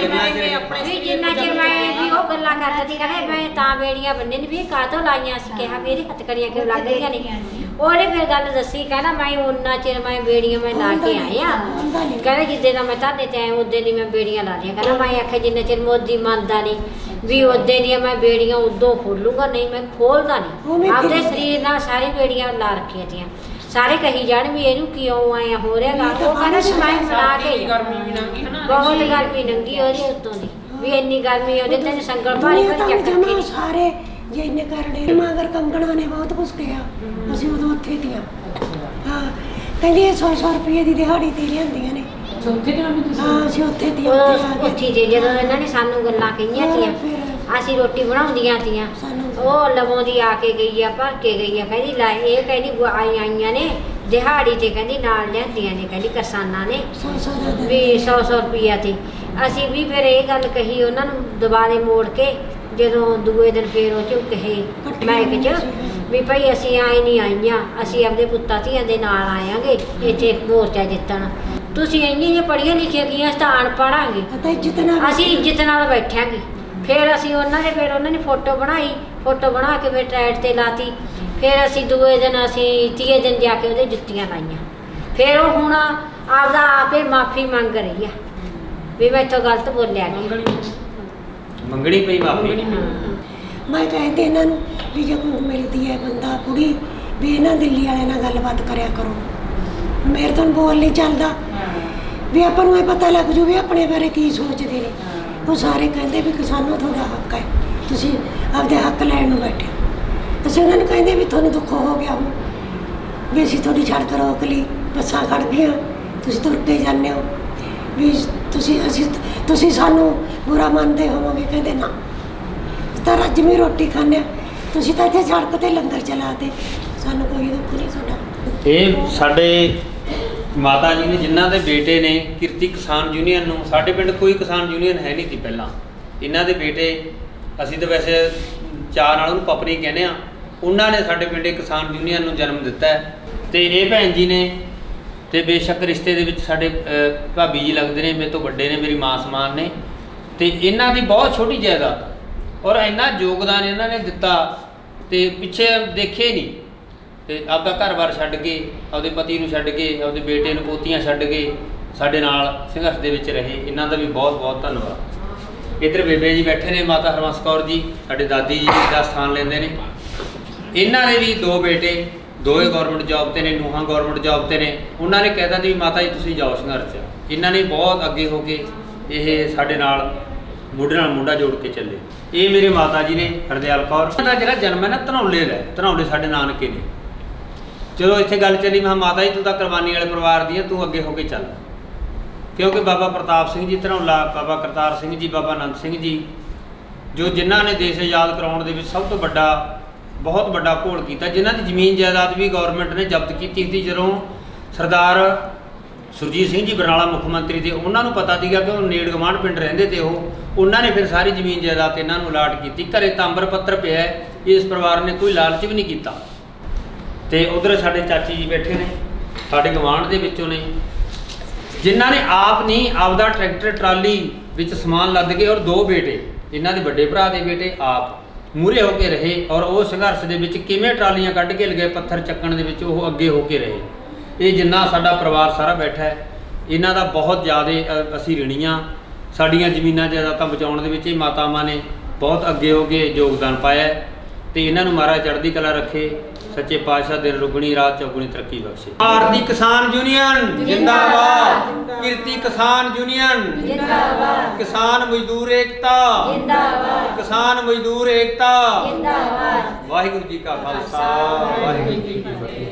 ਵੀ ਜਿੰਨਾ ਚਿਰ ਮੈਂ ਵੀ ਉਹ ਗੱਲਾਂ ਕਰਦਾ ਸੀ, ਕਹਿੰਦੇ ਮੈਂ ਤਾਂ ਬੇੜੀਆਂ ਬੰਨੇ ਨੇ ਵੀ ਕਾਹਤੋਂ ਲਾਈਆਂ ਸੀ। ਕਿਹਾ ਮੇਰੇ ਹੱਥ ਕੜੀਆਂ ਕਿਉਂ ਲੱਗ ਰਹੀਆਂ ਨੇ? ਉਹਨੇ ਫਿਰ ਗੱਲ ਦੱਸੀ, ਕਹਿੰਦਾ ਮੈਂ ਉਹਨਾਂ ਚਿਰ ਮੈਂ ਬੇੜੀਆਂ ਮੈਂ ਲਾ ਕੇ ਆਇਆ, ਕਹਿੰਦਾ ਜਿੱਦੇ ਦਾ ਮੈਂ ਤੁਹਾਡੇ ਤੇ ਆਇਆ ਉਦੋਂ ਦੀ ਮੈਂ ਬੇੜੀਆਂ ਲਾ ਲਈਆਂ। ਕਹਿੰਦਾ ਮੈਂ ਆਖਿਆ ਜਿੰਨਾ ਚਿਰ ਮੋਦੀ ਮੰਨਦਾ ਨਹੀਂ ਵੀ ਉਦੋਂ ਦੀਆਂ ਮੈਂ ਬੇੜੀਆਂ ਉਦੋਂ ਖੋਲੂਗਾ, ਨਹੀਂ ਮੈਂ ਖੋਲਦਾ ਨਹੀਂ। ਆਪਦੇ ਸਰੀਰ ਨਾਲ ਸਾਰੀ ਬੇੜੀਆਂ ਲਾ ਰੱਖੀਆਂ ਤੀਆਂ। ਸਾਰੇ ਕਹੀ ਜਾਣ ਵੀ ਇਹਨੂੰ ਕਿਉਂ ਆਇਆ ਹੋ ਰਿਹਾਗਾ। ਉਹ ਕਹਿੰਦਾ ਵੀ ਮੈਂ ਬਣਾ ਕੇ ਬਹੁਤ ਗਰਮੀ ਲੰਗੀ ਉਹਦੇ ਉੱਤੋਂ ਦੀ, ਵੀ ਇੰਨੀ ਗਰਮੀ ਉਹਦੇ ਤੇ ਸੰਗਲ ਭਾਰੀ ਭਾਰੀ ਚੱਕ ਰੱਖੀ। ਸਾਰੇ ਜੇ ਇੰਨੇ ਕਰੜੇ ਮਗਰ ਕੰਗਣਾ ਨੇ ਬਹੁਤ ਕੁਛ ਕਿਹਾ, ਅਸੀਂ ਉਦੋਂ ਉੱਥੇ ਦੀਆਂ। ਹਾਂ ਕਹਿੰਦੀ ਇਹ 100 ਰੁਪਏ ਦੀ ਦਿਹਾੜੀ ਤੇ ਲਿਆਂਦੀਆਂ ਨੇ। ਹਾਂ ਅਸੀਂ ਉੱਥੇ ਦੀਆਂ ਉੱਥੇ ਜੇ ਜਦੋਂ ਇਹਨਾਂ ਨੇ ਸਾਨੂੰ ਗੱਲਾਂ ਕਹੀਆਂ ਤੀਆਂ, ਅਸੀਂ ਰੋਟੀ ਬਣਾਉਂਦੀਆਂ ਤੀਆਂ, ਉਹ ਲਵੋਂ ਦੀ ਆ ਕੇ ਗਈ ਆ, ਭਰ ਕੇ ਗਈ ਆ, ਕਹਿੰਦੀ ਲੈ ਇਹ ਕਹਿੰਦੀ ਆਈਆਂ ਨੇ ਦਿਹਾੜੀ ਤੇ, ਕਹਿੰਦੀ ਨਾਲ ਲਿਆਂਦੀਆਂ ਨੇ, ਕਹਿੰਦੀ ਕਿਸਾਨਾਂ ਨੇ ਵੀ 100 ਰੁਪਈਆ ਤੇ। ਅਸੀਂ ਵੀ ਫਿਰ ਇਹ ਗੱਲ ਕਹੀ ਉਹਨਾਂ ਨੂੰ ਦੁਬਾਰੇ ਮੋੜ ਕੇ, ਜਦੋਂ ਦੂਏ ਦਿਨ ਫਿਰ ਉਹ ਝੁੱਕ ਕਹੇ ਮਾਈਕ 'ਚ ਵੀ ਭਾਈ ਅਸੀਂ ਆਏ ਨਹੀਂ ਆਈਆਂ, ਅਸੀਂ ਆਪਣੇ ਪੁੱਤਾਂ ਧੀਆਂ ਦੇ ਨਾਲ ਆਇਆਂਗੇ ਇੱਥੇ ਮੋਰਚਾ ਜਿੱਤਣ। ਤੁਸੀਂ ਇੰਨੀ ਜੇ ਪੜ੍ਹੀਆਂ ਲਿਖੀਆਂ ਗਈਆਂ ਤਾਂ ਅਨਪੜ੍ਹਾਂਗੇ, ਅਸੀਂ ਇੱਜ਼ਤ ਨਾਲ ਬੈਠਾਂਗੇ। ਫਿਰ ਅਸੀਂ ਉਹਨਾਂ ਨੇ ਫੋਟੋ ਬਣਾਈ, ਫੋਟੋ ਬਣਾ ਕੇ ਫਿਰ ਟਰੈਟ ਤੇ ਲਾਤੀ। ਫਿਰ ਅਸੀਂ ਦੂਏ ਦਿਨ ਅਸੀਂ ਤੀਏ ਦਿਨ ਜਾ ਕੇ ਉਹਦੇ ਜੁੱਤੀਆਂ ਲਾਈਆਂ। ਫਿਰ ਉਹ ਹੁਣ ਆਪਦਾ ਆਪੇ ਮਾਫੀ ਮੰਗ ਰਹੀ ਆ ਵੀ ਮੈਂ ਇੱਥੋਂ ਗਲਤ ਬੋਲਿਆ ਗਿਆ, ਮੰਗਣੀ ਪਈ ਮਾਫੀ। ਮੈਂ ਕਹਿੰਦੇ ਇਹਨਾਂ ਨੂੰ ਵੀ ਜੇ ਕੋਈ ਮਿਲਦੀ ਹੈ ਬੰਦਾ ਕੁੜੀ ਵੀ ਇਹਨਾਂ ਦਿੱਲੀ ਵਾਲਿਆਂ ਨਾਲ ਗੱਲਬਾਤ ਕਰਿਆ ਕਰੋ। ਮੇਰੇ ਤੋਂ ਬੋਲ ਨਹੀਂ ਚੱਲਦਾ ਵੀ ਆਪਾਂ ਨੂੰ ਇਹ ਪਤਾ ਲੱਗ ਜੂ ਵੀ ਆਪਣੇ ਬਾਰੇ ਕੀ ਸੋਚਦੇ ਨੇ। ਉਹ ਸਾਰੇ ਕਹਿੰਦੇ ਵੀ ਕਿਸਾਨੋਂ ਤੁਹਾਡਾ ਹੱਕ ਹੈ, ਤੁਸੀਂ ਆਪਦੇ ਹੱਕ ਲੈਣ ਨੂੰ ਬੈਠੇ। ਅਸੀਂ ਉਹਨਾਂ ਨੂੰ ਕਹਿੰਦੇ ਵੀ ਤੁਹਾਨੂੰ ਦੁੱਖ ਹੋ ਗਿਆ ਹੋ, ਵੀ ਅਸੀਂ ਤੁਹਾਡੀ ਸੜਕ ਰੋਕ ਲਈ, ਬੱਸਾਂ ਖੜ੍ਹ ਗਈਆਂ, ਤੁਸੀਂ ਤੁਰ ਕੇ ਜਾਂਦੇ ਹੋ, ਵੀ ਤੁਸੀਂ ਸਾਨੂੰ ਬੁਰਾ ਮੰਨਦੇ ਹੋਵੋਗੇ। ਕਹਿੰਦੇ ਨਾ, ਤਾਂ ਰੱਜਵੀਂ ਰੋਟੀ ਖਾਂਦੇ ਹਾਂ, ਤੁਸੀਂ ਤਾਂ ਇੱਥੇ ਸੜਕ 'ਤੇ ਲੰਗਰ ਚਲਾਤੇ, ਸਾਨੂੰ ਕੋਈ ਦੁੱਖ ਨਹੀਂ ਤੁਹਾਡਾ। ਇਹ ਸਾਡੇ ਮਾਤਾ ਜੀ ਨੇ ਜਿਨ੍ਹਾਂ ਦੇ ਬੇਟੇ ਨੇ ਕਿਰਤੀ ਕਿਸਾਨ ਯੂਨੀਅਨ ਨੂੰ, ਸਾਡੇ ਪਿੰਡ ਕੋਈ ਕਿਸਾਨ ਯੂਨੀਅਨ ਹੈ ਨਹੀਂ ਸੀ ਪਹਿਲਾਂ, ਇਹਨਾਂ ਦੇ ਬੇਟੇ, ਅਸੀਂ ਤਾਂ ਵੈਸੇ ਚਾਅ ਨਾਲ ਉਹਨੂੰ ਪਪਰੀ ਕਹਿੰਦੇ ਆ, ਉਹਨਾਂ ਨੇ ਸਾਡੇ ਪਿੰਡ ਕਿਸਾਨ ਯੂਨੀਅਨ ਨੂੰ ਜਨਮ ਦਿੱਤਾ ਹੈ। ਤੇ ਇਹ ਭੈਣ ਜੀ ਨੇ, ਤੇ ਬੇਸ਼ੱਕ ਰਿਸ਼ਤੇ ਦੇ ਵਿੱਚ ਸਾਡੇ ਭਾਬੀ ਜੀ ਲੱਗਦੇ ਨੇ, ਮੇਰੇ ਤੋਂ ਵੱਡੇ ਨੇ, ਮੇਰੀ ਮਾਂ ਸਮਾਨ ਨੇ, ਤੇ ਇਹਨਾਂ ਦੀ ਬਹੁਤ ਛੋਟੀ ਜਾਇਦਾਦ ਔਰ ਇੰਨਾ ਯੋਗਦਾਨ ਇਹਨਾਂ ਨੇ ਦਿੱਤਾ ਤੇ ਪਿੱਛੇ ਦੇਖੇ ਨਹੀਂ, ਤੇ ਆਪਦਾ ਘਰ-ਬਾਰ ਛੱਡ ਕੇ, ਆਪਦੇ ਪਤੀ ਨੂੰ ਛੱਡ ਕੇ, ਆਪਦੇ ਬੇਟੇ ਨੂੰ, ਪੋਤੀਆਂ ਛੱਡ ਕੇ ਸਾਡੇ ਨਾਲ ਸੰਘਰਸ਼ ਦੇ ਵਿੱਚ ਰਹੇ। ਇਹਨਾਂ ਦਾ ਵੀ ਬਹੁਤ-ਬਹੁਤ ਧੰਨਵਾਦ। ਇੱਧਰ ਬੇਬੇ ਜੀ ਬੈਠੇ ਨੇ, ਮਾਤਾ ਹਰਬੰਸ ਕੌਰ ਜੀ, ਸਾਡੇ ਦਾਦੀ ਜੀ ਦਾ ਸਥਾਨ ਲੈਂਦੇ ਨੇ। ਇਹਨਾਂ ਦੇ ਵੀ 2 ਬੇਟੇ, ਦੋਵੇਂ ਗੌਰਮੈਂਟ ਜੌਬ 'ਤੇ ਨੇ, ਨੂੰਹਾਂ ਗੌਰਮੈਂਟ ਜੌਬ 'ਤੇ ਨੇ। ਉਹਨਾਂ ਨੇ ਕਹਿ ਦਿੱਤਾ ਵੀ ਮਾਤਾ ਜੀ ਤੁਸੀਂ ਜਾਓ ਸੰਘਰਸ਼ 'ਚ। ਇਹਨਾਂ ਨੇ ਬਹੁਤ ਅੱਗੇ ਹੋ ਕੇ ਇਹ ਸਾਡੇ ਨਾਲ ਮੋਢੇ ਨਾਲ ਮੋਢਾ ਜੋੜ ਕੇ ਚੱਲੇ। ਇਹ ਮੇਰੇ ਮਾਤਾ ਜੀ ਨੇ, ਹਰਦਿਆਲ ਕੌਰ। ਉਹਨਾਂ ਦਾ ਜਿਹੜਾ ਜਨਮ ਹੈ ਨਾ ਧਨੌਲੇ ਦਾ, ਧਨੌਲੇ ਸਾਡੇ ਨਾਨਕੇ ਨੇ। ਚਲੋ ਇੱਥੇ ਗੱਲ ਚੱਲੀ, ਮੈਂ ਮਾਤਾ ਜੀ ਤੂੰ ਤਾਂ ਕੁਰਬਾਨੀ ਵਾਲੇ ਪਰਿਵਾਰ ਦੀ ਹੈ, ਤੂੰ ਅੱਗੇ ਹੋ ਕੇ ਚੱਲ, ਕਿਉਂਕਿ ਬਾਬਾ ਪ੍ਰਤਾਪ ਸਿੰਘ ਜੀ ਧਨੌਲਾ, ਬਾਬਾ ਕਰਤਾਰ ਸਿੰਘ ਜੀ, ਬਾਬਾ ਆਨੰਦ ਸਿੰਘ ਜੀ, ਜੋ ਜਿਨ੍ਹਾਂ ਨੇ ਦੇਸ਼ ਆਜ਼ਾਦ ਕਰਾਉਣ ਦੇ ਵਿੱਚ ਸਭ ਤੋਂ ਵੱਡਾ, ਬਹੁਤ ਵੱਡਾ ਘੋਲ ਕੀਤਾ, ਜਿਨ੍ਹਾਂ ਦੀ ਜ਼ਮੀਨ ਜਾਇਦਾਦ ਵੀ ਗੌਰਮੈਂਟ ਨੇ ਜ਼ਬਤ ਕੀਤੀ ਸੀ। ਜਦੋਂ ਸਰਦਾਰ ਸੁਰਜੀਤ ਸਿੰਘ ਜੀ ਬਰਨਾਲਾ ਮੁੱਖ ਮੰਤਰੀ ਤੇ ਉਹਨਾਂ ਨੂੰ ਪਤਾ ਸੀਗਾ ਕਿ ਉਹ ਨੇੜ ਗਵਾਂਢ ਪਿੰਡ ਰਹਿੰਦੇ ਤੇ ਉਹਨਾਂ ਨੇ ਫਿਰ ਸਾਰੀ ਜ਼ਮੀਨ ਜਾਇਦਾਦ ਇਹਨਾਂ ਨੂੰ ਅਲਾਟ ਕੀਤੀ। ਘਰੇ ਤਾਂਬਰ ਪੱਤਰ ਪਿਆ, ਇਸ ਪਰਿਵਾਰ ਨੇ ਕੋਈ ਲਾਲਚ ਵੀ ਨਹੀਂ ਕੀਤਾ। ਤੇ ਉਧਰ ਸਾਡੇ ਚਾਚੀ ਜੀ ਬੈਠੇ ਨੇ, ਸਾਡੇ ਗਵਾਂਢ ਦੇ ਵਿੱਚੋਂ ਨੇ, ਜਿਨ੍ਹਾਂ ਨੇ ਆਪ ਨਹੀਂ, ਆਪਦਾ ਟਰੈਕਟਰ ਟਰਾਲੀ ਵਿੱਚ ਸਮਾਨ ਲੱਦ ਕੇ, ਔਰ 2 ਬੇਟੇ, ਇਹਨਾਂ ਦੇ ਵੱਡੇ ਭਰਾ ਦੇ ਬੇਟੇ ਆਪ ਮੂਹਰੇ ਹੋ ਕੇ ਰਹੇ, ਔਰ ਉਹ ਸੰਘਰਸ਼ ਦੇ ਵਿੱਚ ਕਿਵੇਂ ਟਰਾਲੀਆਂ ਕੱਢ ਕੇ ਲਗਾਏ, ਪੱਥਰ ਚੱਕਣ ਦੇ ਵਿੱਚ ਉਹ ਅੱਗੇ ਹੋ ਕੇ ਰਹੇ। ਇਹ ਜਿੰਨਾ ਸਾਡਾ ਪਰਿਵਾਰ ਸਾਰਾ ਬੈਠਾ ਹੈ, ਇਹਨਾਂ ਦਾ ਬਹੁਤ ਜ਼ਿਆਦਾ ਅਸੀਂ ਰਿਣੀਆਂ। ਸਾਡੀਆਂ ਜ਼ਮੀਨਾਂ ਜਾਇਦਾਦਾਂ ਬਚਾਉਣ ਦੇ ਵਿੱਚ ਇਹ ਮਾਤਾਵਾਂ ਨੇ ਬਹੁਤ ਅੱਗੇ ਹੋ ਕੇ ਯੋਗਦਾਨ ਪਾਇਆ, ਤੇ ਇਹਨਾਂ ਨੂੰ ਮਹਾਰਾਜ ਚੜ੍ਹਦੀ ਕਲਾ ਰੱਖੇ, ਸੱਚੇ ਪਾਤਸ਼ਾਹ ਦਿਨ ਦੁੱਗਣੀ ਰਾਤ ਚੌਗੁਣੀ ਤਰੱਕੀ ਬਖਸ਼ੇ। ਭਾਰਤੀ ਕਿਸਾਨ ਯੂਨੀਅਨ ਜਿੰਦਾਬਾਦ, ਕਿਰਤੀ ਕਿਸਾਨ ਯੂਨੀਅਨ ਜਿੰਦਾਬਾਦ, ਕਿਸਾਨ ਮਜ਼ਦੂਰ ਏਕਤਾ ਜਿੰਦਾਬਾਦ, ਕਿਸਾਨ ਮਜ਼ਦੂਰ ਏਕਤਾ ਜਿੰਦਾਬਾਦ। ਵਾਹਿਗੁਰੂ ਜੀ ਕਾ ਖਾਲਸਾ, ਵਾਹਿਗੁਰੂ ਜੀ ਕੀ ਫਤਿਹ।